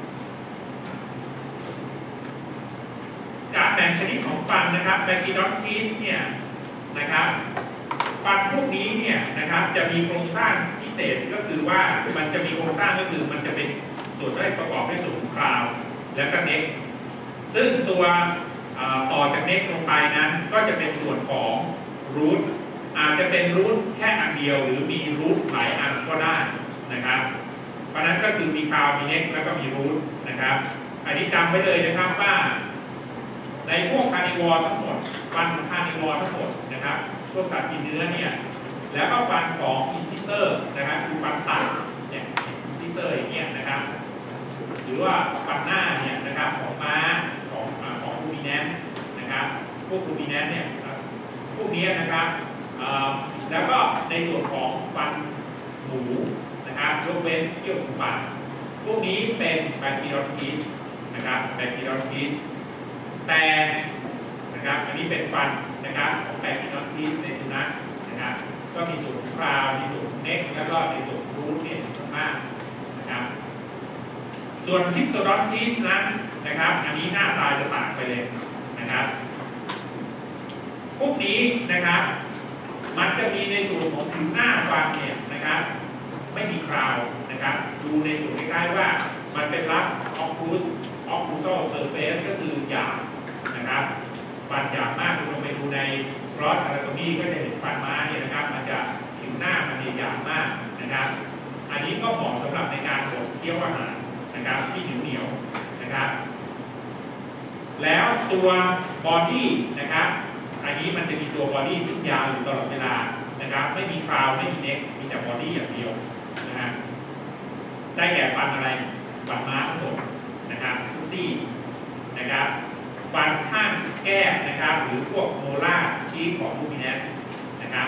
การแบ่งชนิดของฟันนะครับแบคทีดอนทีสเนี่ยนะครับฟันพวกนี้เนี่ยนะครับจะมีโครงสร้างพิเศษก็คือว่ามันจะมีโครงสร้างก็คือมันจะเป็นส่วนได้ประกอบด้วยส่วนของคราวและก็เน็กซึ่งตัวต่อจากเน็กลงไปนั้นก็จะเป็นส่วนของรูทอาจจะเป็นรูทแค่อันเดียวหรือมีรูทหลายอันก็ได้นะครับเพราะนั้นก็คือมีคราวมีเน็กแล้วก็มีรูทนะครับอันนี้จำไว้เลยนะครับว่าในพวกคาร์นิวอร์ทั้งหมดฟันของคาร์นิวอร์ทั้งหมดนะครับพวกสัตว์กินเนื้อเนี่ยแล้วก็ฟันของอินซิเซอร์นะครับคือฟันตัดเนี่ยอินซิเซอร์อย่างเงี้ยนะครับหรือว่าฟันหน้าเนี่ยนะครับของม้าของรูมิแนนต์นะครับพวกรูมิแนนต์เนี่ยพวกนี้นะครับแล้วก็ในส่วนของฟันหมูนะครับยกเว้นเขี้ยวหมูป่าพวกนี้เป็นแบคทีริอทีสนะครับแบคทีริอทีสแต่นะครับอันนี้เป็นฟันนะครับของแบคทีริอทีสในสุนัขนะครับก็มีส่วนของคราวมีส่วนของเน็กแล้วก็ในส่วนของรูทเนี่ยมากนะครับส่วนฮิปโซดอนทีสนั้นนะครับอันนี้หน้าตาจะต่างไปเลยนะครับพวกนี้นะครับมันจะมีในส่วนของผิวหน้าฟันเนี่ยนะครับไม่มีคราวนะครับดูในส่วนคล้ายๆว่ามันเป็นลักออฟรูซอลเซอร์เฟสก็คือหยาบนะครับฟันหยาบมากคุณลองไปดูในครอสอะนาโตมีก็จะเห็นฟันม้าเนี่ยนะครับมันจะผิวหน้ามันหยาบมากนะครับอันนี้ก็เหมาะสำหรับในการบดเคี้ยวอาหารนะครับที่เหนียวนะครับแล้วตัวบอดี้นะครับอันนี้มันจะมีตัวบอดี้ซึ่งยาวอยู่ตลอดเวลานะครับไม่มีคราวไม่มีเน็กมีแต่บอดี้อย่างเดียวนะฮะได้แก่ฟันอะไรฟันม้าทั้งหมดนะครับทุกซี่นะครับฟันข้างแก้มนะครับหรือพวกโมล่าชีสของรูมิแนนต์นะครับ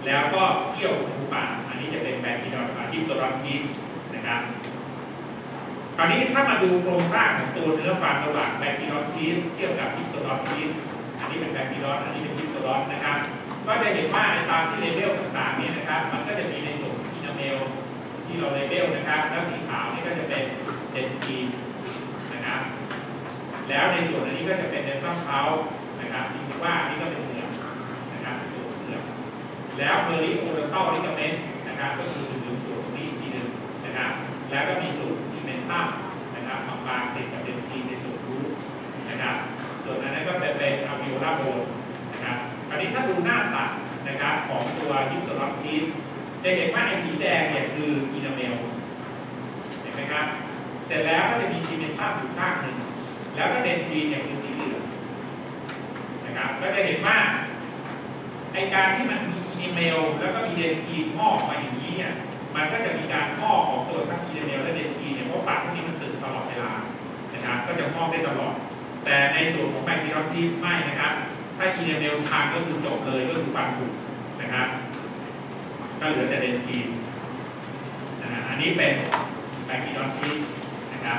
แล้วก็เคี่ยวอุณหภูมิต่ำอันนี้จะเป็นแบคทีเรียทิปโซดอนทีสนะครับคราวนี้ถ้ามาดูโครงสร้างของตัวเนื้อฟันระหว่างแบคทีเรียทีสเทียบกับทิปโซดอนทีสอันนี้เป็นแบคทีเรียอันนี้เป็นทิปโซดอนนะครับก็จะเห็นว่าในตามที่เลเวลต่างๆนี้นะครับมันก็จะมีในส่วนอินาเมลที่เราเลเวลนะครับแล้วสีขาวนี่ก็จะเป็นเดนทีนนะครับแล้วในส่วนอันนี้ก็จะเป็นเดนซัมเพานะครับที่ว่านี่ก็เป็นเนื้อนะครับตัวเนื้อแล้วเมอริโอเดอร์เทลลิกาเมนต์นะครับก็คือส่วนนี้อีกทีหนึ่งนะครับแล้วก็มีส่วนซีเมนตัมนะครับบางๆติดกับเดนทีนในส่วนรูทนะครับส่วนนั้นก็เป็นอะวิโอลาโบนนะครับคราวนี้ถ้าดูหน้าตัดนะครับของตัวฮิปโซลอทีสจะเห็นว่าไอ้สีแดงเนี่ยคืออินาเมลเห็นไหมครับเสร็จแล้วก็จะมีซีเมนตัมอยู่ข้างหนึ่งแล้วก็เดนทีนเนี่ยคือสีเหลืองนะครับก็จะเห็นว่าไอการที่มันมีอินาเมลแล้วก็มีเดนทีนงอกมาอย่างนี้เนี่ยมันก็จะมีการงอกของตัวทั้งอินาเมลและเดนทีนเนี่ยเพราะฝักพวกนี้มันสึกตลอดเวลานะครับก็จะงอกได้ตลอดแต่ในส่วนของแบคทีเรียทีสไม่นะครับถ้าอินาเมลพังก็คือจบเลยก็คือฟันผุนะครับก็เหลือแต่เดนทีนอันนี้เป็นแบคทีเรียทีสนะครับ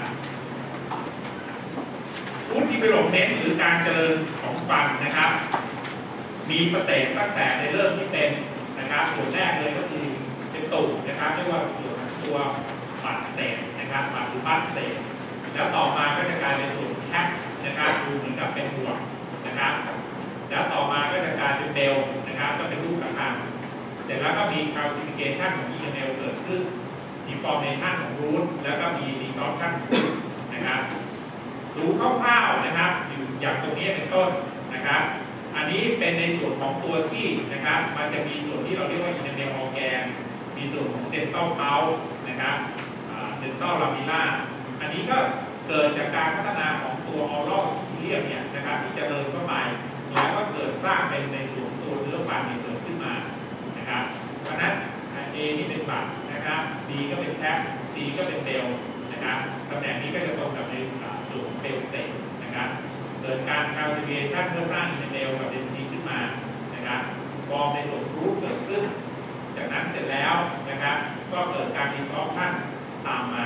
ฟู้ดดีเวลลอปเมนต์หรือการเจริญของฟันนะครับมีสเตจตั้งแต่ในเริ่มที่เป็นนะครับส่วนแรกเลยก็คือเป็นตุ่มนะครับเรียกว่าส่วนตัวบัตสเตจนะครับบัตหรือบัตสเตจแล้วต่อมาก็จะกลายเป็นส่วนแคปนะครับดูเหมือนกับเป็นหัวนะครับแล้วต่อมาก็จะกลายเป็นเบลนะครับก็เป็นรูปกระถางเสร็จแล้วก็มีคาลซิฟิเคชันของอีเมลเกิดขึ้นมีฟอร์เมชันของรูทแล้วก็มีรีซอร์ชันนะครับดูคร่าวๆนะครับอยู่อย่างตรงนี้เป็นต้นนะครับอันนี้เป็นในส่วนของตัวที่นะครับมันจะมีส่วนที่เราเรียกว่าอินาเมลออร์แกนมีส่วนของเดนทัลเมาส์นะครับเดนทัลลามิล่าอันนี้ก็เกิดจากการพัฒนาของตัวออรัลอิเลียมเนี่ยนะครับที่เจริญเข้าไปแล้วก็เกิดสร้างเป็นในส่วนตัวเนื้อฟันที่เกิดขึ้นมานะครับเพราะนั้น A นี่เป็นบัตนะครับ B ก็เป็นแคป C ก็เป็นเบลนะครับตำแหน่งนี้ก็จะตรงกับในส่วนของเบลสเตทนะครับเกิดการคาลซิฟิเคชันเพื่อสร้างอินาเมลกับเดนทีนขึ้นมานะครับฟอร์มในส่วนรูทเกิดขึ้นจากนั้นเสร็จแล้วนะครับก็เกิดการรีซอร์ชั่นตามมา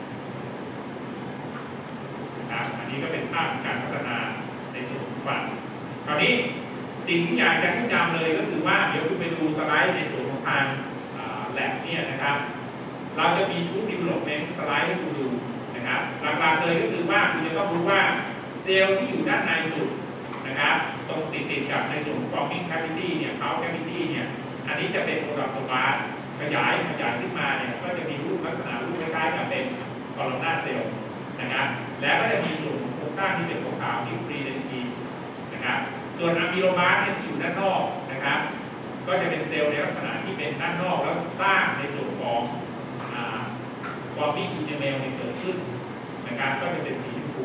นะครับอันนี้ก็เป็นภาพการพัฒนาในส่วนของฟันคราวนี้สิ่งที่อยากจะให้จำเลยก็คือว่าเดี๋ยวคุณไปดูสไลด์ในส่วนของทางแลบเนี่ยนะครับเราจะมีชุด development สไลด์ให้คุณดูนะครับหลักๆเลยก็คือว่าคุณจะต้องรู้ว่าเซลล์ที่อยู่ด้านในสุดนะครับตรงติดกับในส่วนของ forming cavity เนี่ยเขา cavity เนี่ยอันนี้จะเป็นโปรดักต์บาร์ขยายขึ้นมาเนี่ยก็จะมีรูปลักษณะรูปคล้ายๆกับเป็น columnar cell นะครับแล้วก็จะมีส่วนโครงสร้างที่เป็นขาวๆที่ฟรีเดนทีนะครับส่วนอะมิโลบาสที่อยู่ด้านนอกนะครับก็จะเป็นเซลล์ในลักษณะที่เป็นด้านนอกแล้วสร้างในส่วนของforming enamel เกิดขึ้นนะครับก็จะเป็นสีชมพู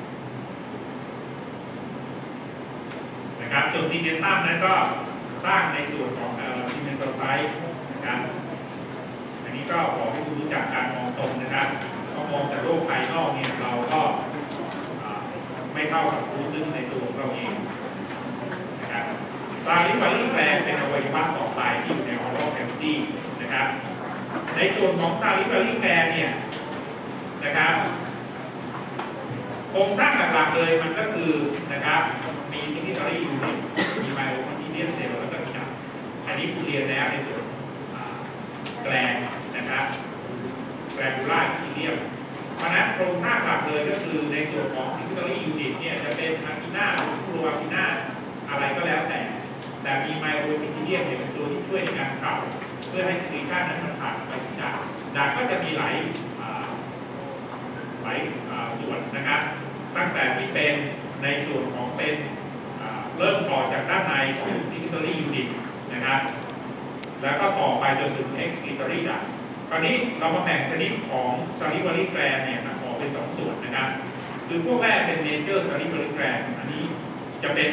นะครับส่วนซีเมนตัมนั้นก็สร้างในส่วนของซีเมนโตไซต์นะครับอันนี้ก็ขอให้รู้จักการมองตรงนะครับพอมองจากโลกภายนอกเนี่ยเราก็ไม่เท่ากับรู้ซึ่งในตัวของเราเองนะครับซาลิวารีแกลนเป็นอวัยวะต่อไปที่อยู่ในออรัลแควิตี้นะครับในส่วนของซาลิวารีแกลนเนี่ยนะครับโครงสร้างหลักๆเลยมันก็คือนะครับมีซิงกิทัลยูนิตมีไบโอคอนติเนียมเซลล์แล้วก็จับอันนี้คุณเรียนแล้วในส่วนแกลนนะครับแกลนูล่าอิเลียมเพราะนั้นโครงสร้างหลักเลยก็คือในส่วนของซิงกิทัลยูนิตเนี่ยจะเป็นอาซิน่าหรือครูอาซิน่าอะไรก็แล้วแต่มีไบโอคอนติเนียมเป็นตัวที่ช่วยในการขับเพื่อให้ซิงกิทัลนั้นมันผ่านไปที่ดักก็จะมีหลายส่วนนะครับตั้งแต่ที่เป็นในส่วนของเป็นเริ่มต่อจากด้านในของ Secretory Unit นะครับแล้วก็ต่อไปจนถึง Excretory Duct คราวนี้เรามาแบ่งชนิดของ Salivary Gland เนี่ยออกเป็น2ส่วนนะครับคือพวกแรกเป็น Major Salivary Gland อันนี้จะเป็น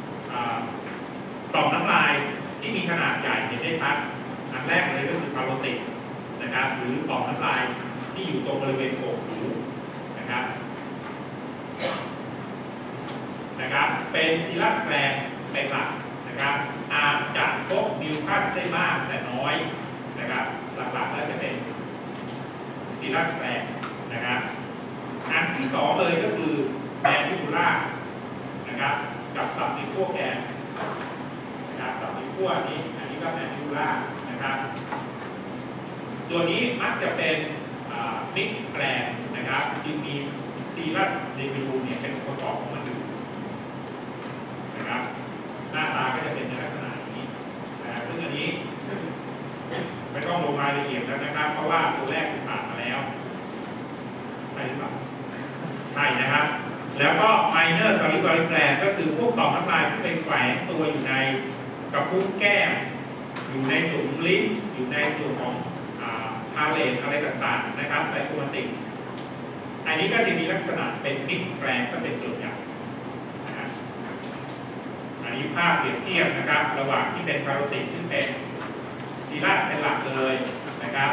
ต่อมน้ำลายที่มีขนาดใหญ่เห็นได้ชัดอันแรกเลยก็คือพาโรติดนะครับหรือต่อมน้ำลายที่อยู่ตรงบริเวณโกกหูนะครับเป็นซีลัสแกลนเป็นหลักนะนะครับอาจจะพบมิวคัสได้มากแต่น้อยนะครับหลักๆแล้วจะเป็นซีรัสแกรนนะครับอันที่สองเลยก็คือแมนดิบูล่านะครับกับสับลิโคแกนนะครับสับลิโคอันนี้ก็แมนดิบูล่านะครับส่วนนี้มักจะเป็นมิกซ์แกรนนะครับที่มีซีรัสเดบิลูเนี่ยเป็นประกอบของมันอยู่นะครับหน้าตาก็จะเป็นในลักษณะนี้นะครับซึ่งอันนี้ไม่ต้องลงรายละเอียดแล้วนะครับเพราะว่าตัวแรกผ่านมาแล้วใช่หรือเปล่าใช่นะครับแล้วก็ minor salivary gland ก็คือพวกต่อมน้ำลายที่เป็นแฝงตัวอยู่ในกระพุ้งแก้มอยู่ในส่วนลิ้นอยู่ในส่วนของพาเลตอะไรต่างๆนะครับไซโคมาติกอันนี้ก็จะมีลักษณะเป็นมิกซ์แกรนซะเป็นส่วนใหญ่นะครับอันนี้ภาพเปรียบเทียบนะครับระหว่างที่เป็นพาโรติกซึ่งเป็นซีรัสเป็นหลักเลยนะครับ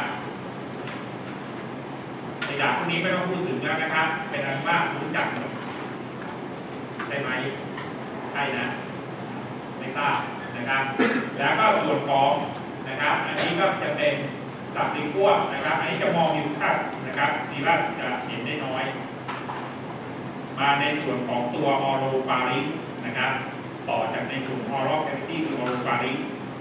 ในดาบพวกนี้ไม่ต้องพูดถึงแล้วนะครับเป็นอันว่ารู้จักหมดใช่ไหมใช่นะไม่ทราบนะครับแล้วก็ส่วนของนะครับอันนี้ก็จะเป็นสับลิโควนะครับอันนี้จะมองมิวคัสนะครับซีรัสจะเห็นได้น้อยมาในส่วนของตัวออโรฟาริงนะครับต่อจากในส่วนออโรแควิตี้คือออโรฟาริง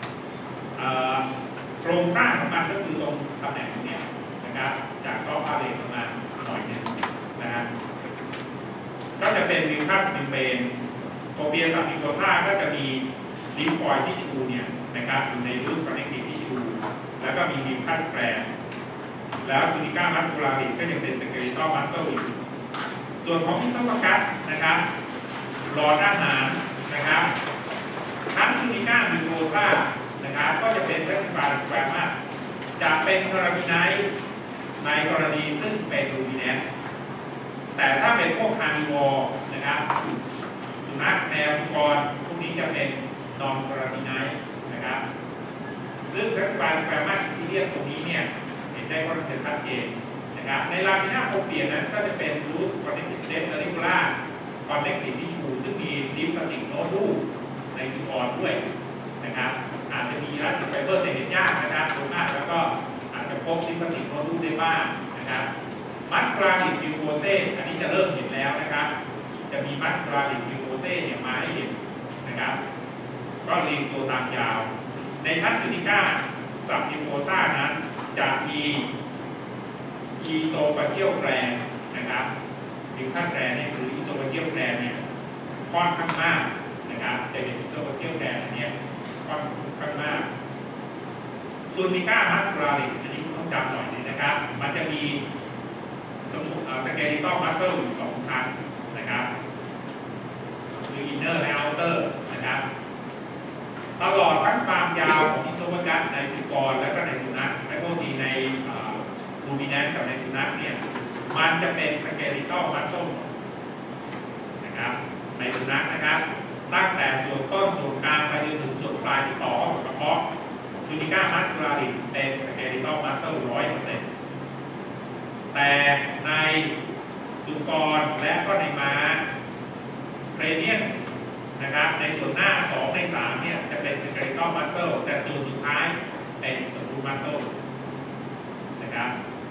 โครงสร้างของมันก็คือตรงตำแหน่งตรงนี้นะครับจากรอบพาเลทประมาณหน่อยนึงนะครับก็จะเป็นมิวคัสมิวเบนโคเบียสับลิโคซ่าก็จะมีลิมฟอยด์ทิชชูเนี่ยนะครับอยู่ในรูทคอนเนคทีฟทิชชูแล้วก็มีมิวคัสแกรนแล้วทูนิก้ามัสคูลาริสก็ยังเป็นสเกลิตอลมัสเซลอยู่ส่วนของอิโซฟากัสนะครับหลอดอาหารนะครับทั้งทูนิก้ามิวโคซ่านะครับก็จะเป็นเซสติฟายสแควร์มาจะเป็นคาราบิไนท์ในกรณีซึ่งเป็นรูบิเนสแต่ถ้าเป็นพวกคาร์นิวอร์นะครับสุนัขแมวสุกรพวกนี้จะเป็นนอนคาราบิไนท์นะครับซึ่งเซสติฟายสแควร์มาที่เรียกตรงนี้เนี่ยเห็นได้ว่ามันจะชัดเจนนะครับในลามิน่าโคเปียนั้นก็จะเป็นรูทคอนเนคทีฟเซนเตอริคูล่าคอนเนคทีฟทิชชูซึ่งมีลิมฟาติกโนดูในสุกรด้วยนะครับอาจจะมีอิลาสติกไฟเบอร์แต่เห็นยากนะครับโดยมากแล้วก็อาจจะพบลิมฟาติกโนดูได้บ้างนะครับมัสคลาริดมิวโคเซอันนี้จะเริ่มเห็นแล้วนะครับจะมีมัสคลาริดมิวโคเซเนี่ยมาให้เห็นนะครับก็เรียงตัวตามยาวในชั้นทูนิก้าสับมิวโคซ่านั้นจะมีอีโซฟาเจียลแกรนนะครับมิวคัสแกรนเนี่ยหรืออีโซฟาเจียลแกรนเนี่ยค่อนข้างมากนะครับจะเป็นอีโซฟาเจียลแกรนเนี่ยค่อนข้างมากทูนิก้ามัสคูลาริสอันนี้ต้องจำหน่อยนึงนะครับมันจะมีสเกลิตอลมัสเซลอยู่2ชั้นนะครับคืออินเนอร์และเอาเตอร์นะครับตลอดทั้งความยาวของอิโซฟากัสในสุกรและก็ในสุนัขและพวกนี้ในรูบิแนนกับในสุนัขเนี่ยมันจะเป็นสเกลิตอลมัสเซลนะครับในสุนัขนะครับตั้งแต่ส่วนต้นส่วนกลางไปจนถึงส่วนปลายที่ต่อกับกระเพาะทูนิก้ามัสคูลาริสเป็นสเกลิตอลมัสเซล 100%แต่ในสุกรและก็ในม้าเรเนียนนะครับในส่วนหน้า2 ใน 3เนี่ยจะเป็นสเกลิตอลมัสเซลแต่ส่วนสุดท้ายเป็นสมูทมัสเซลนะครับ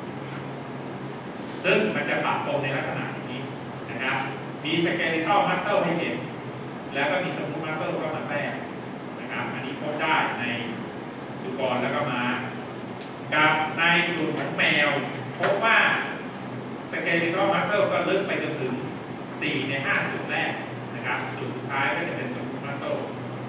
ซึ่งมันจะปรับตรงในลักษณะอย่างนี้นะครับมีสเกลิตอลมัสเซลให้เห็นแล้วก็มีสมูทมัสเซลก็มาแทรกนะครับอันนี้พบได้ในสุกรแล้วก็ม้ากับในส่วนของแมวพบว่าสเกลิตอลมัสเซลก็ลึกไปจนถึง4 ใน 5ส่วนแรกนะครับส่วนสุดท้ายก็จะเป็นสมูทมัสเซล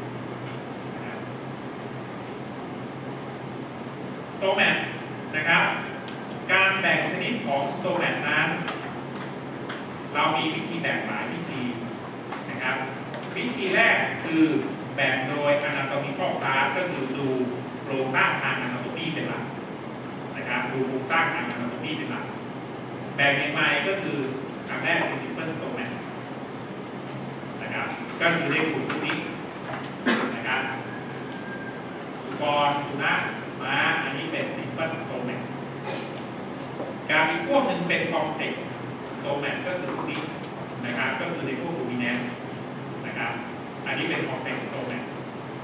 สโตแมตนะครับการแบ่งชนิดของสโตแมตนั้นเรามีวิธีแบ่งหลายวิธีนะครับวิธีแรกคือแบ่งโดย anatomical class ก็คือดูโครงสร้างทาง anatomy เป็นหลักนะครับดูโครงสร้างทาง anatomy เป็นหลักแบ่งยังไงก็คืออันแรกคือ simple stomat นะครับก็คือเลขกลุ่มพวกนี้นะครับสุกรสุนัขม้าอันนี้เป็น simple stomat การอีกพวกหนึ่งเป็น complex stomat ก็คือพวกนี้นะครับก็คือในพวก ruminant นะครับอันนี้เป็น complex stomat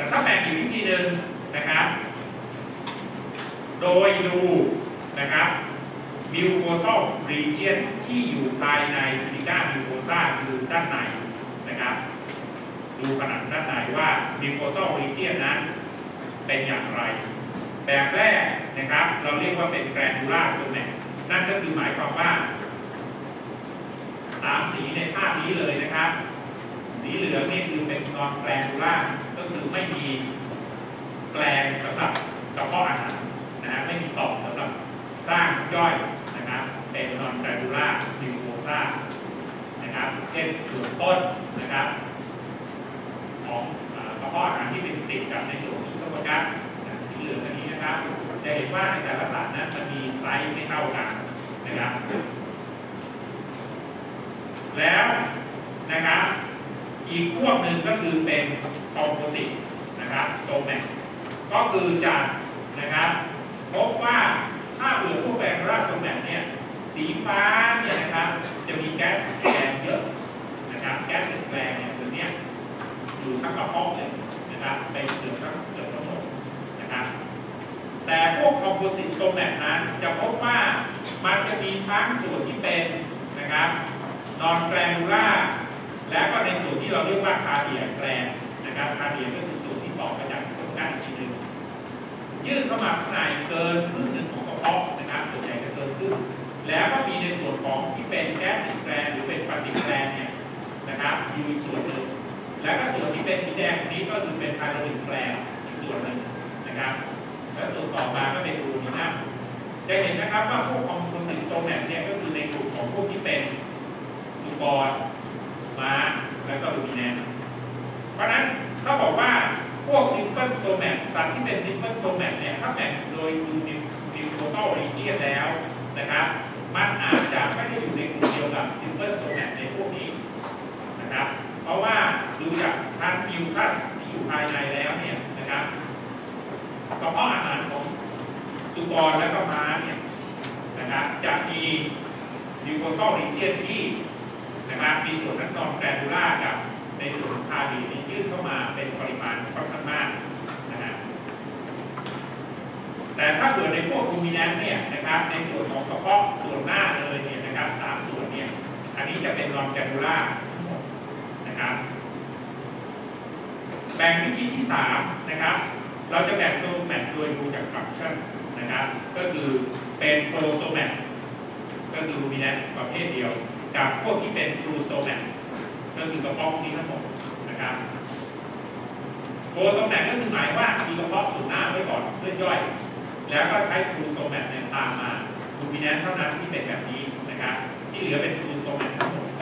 แต่ถ้าแบ่งอีกวิธีหนึ่งนะครับโดยดูนะครับมิวโคซอลรีเจียนที่อยู่ภายในทูนิก้ามิวโคซ่าคือด้านในนะครับดูผนังด้านในว่ามิวโคซอลรีเจียนนั้นเป็นอย่างไรแบบแรกนะครับเราเรียกว่าเป็นแกรนูล่าโซแมตนั่นก็คือหมายความว่าตามสีในภาพนี้เลยนะครับสีเหลืองนี่คือเป็นนอนแกรนูล่าก็คือไม่มีแกลงสำหรับกระเพาะอาหารนะฮะไม่มีต่อมสำหรับสร้างย่อยนะครับเป็นนอนแกรนูล่ามิวโคซ่านะครับเช่นส่วนต้นนะครับของกระเพาะอาหารที่เป็นติดกับในส่วนอิโซฟากัสสีเหลืองอันนี้นะครับจะเห็นว่าในแต่ละสัตว์นั้นมันมีไซส์ไม่เท่ากันนะครับแล้วนะครับอีกพวกหนึ่งก็คือเป็นคอมโพสิตนะครับโซแมตก็คือจะนะครับพบว่าถ้าเปลือกพวกแบคทีเรียโซแมตเนี่ยสีฟ้าเนี่ยนะครับจะมีแก๊สแกลงเยอะนะครับแก๊สแกลงเนี่ยตัวเนี้ยอยู่ทั้งกระเพาะเลยนะครับเป็นเกือบทั้งหมดนะครับแต่พวกคอมโพสิตโซแมตนั้นจะพบว่ามันจะมีทั้งส่วนที่เป็นนะครับนอนแกรนูล่าและก็ในส่วนที่เราเรียกว่าคาร์เดียแกรนนะครับคาร์เดียก็คือส่วนที่ต่อมาจากส่วนก้านอีกทีหนึ่งยื่นเข้ามาข้างในเกินครึ่งหนึ่งของกระเพาะนะครับส่วนใหญ่จะเกินครึ่งแล้วก็มีในส่วนของที่เป็นแก๊สแกรนหรือเป็นปฏิแกรนเนี่ยนะครับอยู่อีกส่วนหนึ่งแล้วก็ส่วนที่เป็นสีแดงนี้ก็คือเป็นไพโรลินแกรนอีกส่วนหนึ่งนะครับแล้วส่วนต่อมาก็เป็นรูมินัมจะเห็นนะครับว่าพวกคอมโพสิตโซแมตเนี่ยก็คือในกลุ่มของพวกที่เป็นซูปอร์ม้าแล้วก็ลูมิแนนเพราะนั้นเขาบอกว่าพวกซิมเปิลสโตแมตสัตว์ที่เป็นซิมเปิลสโตแมตเนี่ยถ้าแบ่งโดยดูมิวโคซอลรีเจียนแล้วนะครับมันอาจจะไม่ได้อยู่ในกลุ่มเดียวกับซิมเปิลสโตแมตในพวกนี้นะครับเพราะว่าดูจากทางมิวคัสที่อยู่ภายในแล้วเนี่ยนะครับกระเพาะอาหารของซูปอร์และก็ม้าเนี่ยนะครับจะมีมิวโคซอลรีเจียนที่นะครับมีส่วนนั้นนอนแกรนูล่ากับในส่วนคาร์ดีนี้ยื่นเข้ามาเป็นปริมาณค่อนข้างมากนะฮะแต่ถ้าเกิดในพวกรูมิแนนเนี่ยนะครับในส่วนของกระเพาะส่วนหน้าเลยเนี่ยนะครับ3ส่วนเนี่ยอันนี้จะเป็นนอนแกรนูล่าทั้งหมดนะครับแบ่งวิธีที่3นะครับเราจะแบ่งโซแมตโดยดูจากฟังก์ชันนะครับก็คือเป็นโปรโซแมตก็คือรูมิแนนประเภทเดียวกับพวกที่เป็นทรูโซแมตก็คือกระเพาะนี้ทั้งหมดนะครับโปรโซแมตก็คือหมายว่ามีกระเพาะส่วนหน้าไว้ก่อนเพื่อย่อยแล้วก็ใช้ทรูโซแมตเนี่ยตามมารูมิแนนเท่านั้นที่เป็นแบบนี้นะครับที่เหลือเป็นทรูโซแมตทั้งหมด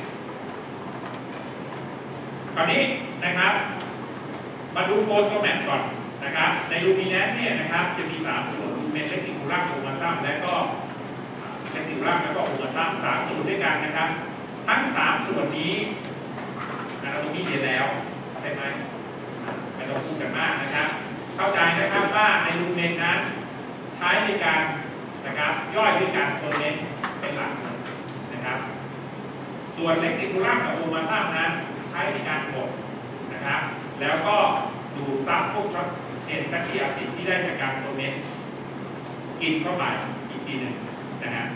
คราวนี้นะครับมาดูโปรโซแมตก่อนนะครับในรูมิแนนเนี่ยนะครับจะมี3ส่วนรูมิแนนเทคนิคูลัมโอมาซัมและก็เทคนิคูลัมแล้วก็โอมาซัม3ส่วนด้วยกันนะครับทั้ง3ส่วนนี้เรามีเรียนแล้วใช่ไหมไม่ต้องพูดกันมากนะครับเข้าใจนะครับว่าในรูมิแนนนั้นใช้ในการนะครับย่อยด้วยการเฟอร์เมนต์เป็นหลักนะครับส่วนเทคนิคูลัมกับโอมาซัมนั้นใช้ในการบดนะครับแล้วก็ดูดซับพวกช็อตเอ็นแฟตตี้แอซิดที่ได้จากการเฟอร์เมนต์กินเข้าไปอีกทีหนึ่งนะฮะ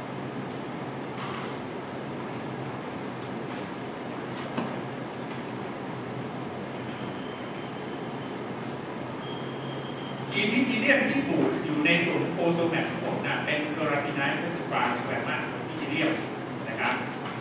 อีพิทีเรียมที่ถูกอยู่ในส่วนโคโซแมตทั้งหมดนะเป็นโคลาติไนซ์สควาสแควร์มาพิทีเรียมนะครับ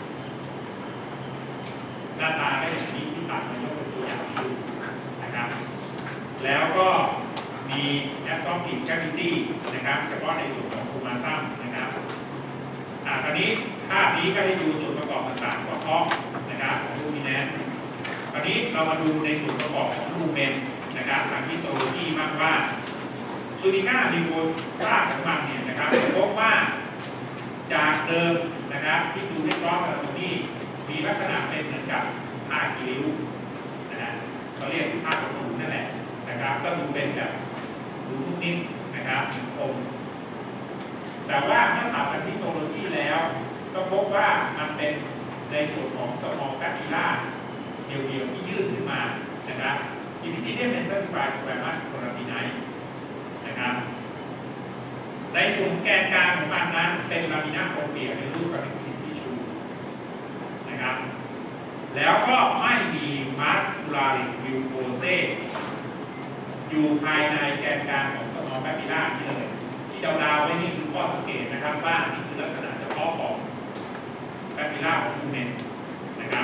หน้าตาได้อย่างนี้ที่ตัดมายกเป็นตัวอย่างให้ดูนะครับแล้วก็มีแอปซอมปิดแคปิตี้นะครับเฉพาะในส่วนของโคมาซัมนะครับตอนนี้ภาพนี้ก็ให้ดูส่วนประกอบต่างๆของกระเพาะนะครับของรูมิแนนตอนนี้เรามาดูในส่วนประกอบของรูเมนนะครับทางฮิสโตโลจีมากว่าทูนิก้ามิวโคซ่าของมันเนี่ยนะครับพบว่าจากเดิมนะครับที่ดูที่กล้องตรงนี้มีลักษณะเป็นเหมือนกับผ้ากีริ้วนะฮะเราเรียกผ้าขนหนูนั่นแหละนะครับก็ดูเป็นแบบดูทุกนิดนะครับคมแต่ว่าเมื่อถามกันที่โซโลจีแล้วก็พบว่ามันเป็นในส่วนของสมองแคปปิล่าเดียวๆที่ยื่นขึ้นมานะครับอีพิธีเนี่ยเป็นเซอร์สไพรส์แวร์มัสโคลามิไนท์นะครับในส่วนแกนกลางของมันนั้นเป็นลามินาโครเปียในรูปคอนเนคทีฟทิชชูนะครับแล้วก็ไม่มีมัสคูลาริกวิวโคเซอยู่ภายในแกนกลางของสมองแปปิล่านี่เลยที่ดาวๆไว้นี่คือข้อสังเกตนะครับว่านี่คือลักษณะเฉพาะของแปปิล่าของฮูเมนนะครับ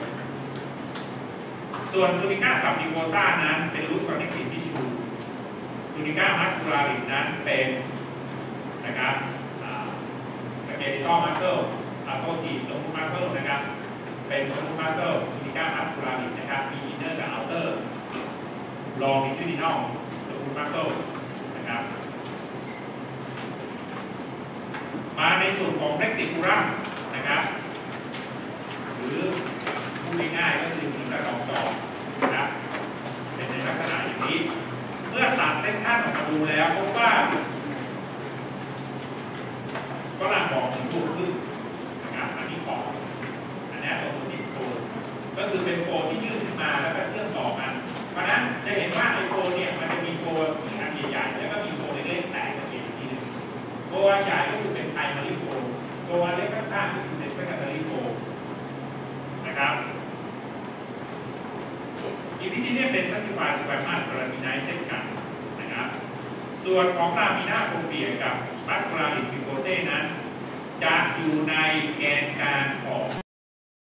ส่วนทูนิก้าซับดิโกซ่านั้นเป็นรูปคอนเนคทีฟทิชชูทูนิก้ามัสคูลาริกนั้นเป็นนะครับสเกเลตัลมัสเซิลโทษทีสมูทมัสเซิลนะครับเป็นสมูทมัสเซิลทูนิก้ามัสคูลาริกนะครับมีอินเนอร์กับเอาเตอร์ลองดิจิทัลสมูทมัสเซิลนะครับมาในส่วนของเรกติคูลัมนะครับหรือพูดง่ายๆก็คือมีกระดองจอกนะครับเป็นในลักษณะอย่างนี้เมื่อตัดเส้นท่านออกมาดูแล้วพบว่าก็หลังบอกถึงตัวขึ้นนะครับอันนี้ของอันนี้ตัวซิโคนก็คือเป็นโคนที่ยื่นขึ้นมาแล้วก็เชื่อมต่อกันเพราะนั้นจะเห็นว่าไอโคนเนี่ยมันจะมีโคนที่อันใหญ่ๆแล้วก็มีโคนเล็กๆแตกกันอีกทีหนึ่งโคนใหญ่ก็คือเป็นไพรมารีโคนโคนเล็กข้างๆก็คือเป็นเซคันดารีโคนนะครับอีกที่นี้เป็นซัสซิฟายสแควร์มาสลามิไนท์เช่นกันนะครับส่วนของลามินาโครเปียกับมัสคูลาริกวิโคเซนั้นจะอยู่ในแกนกลางของ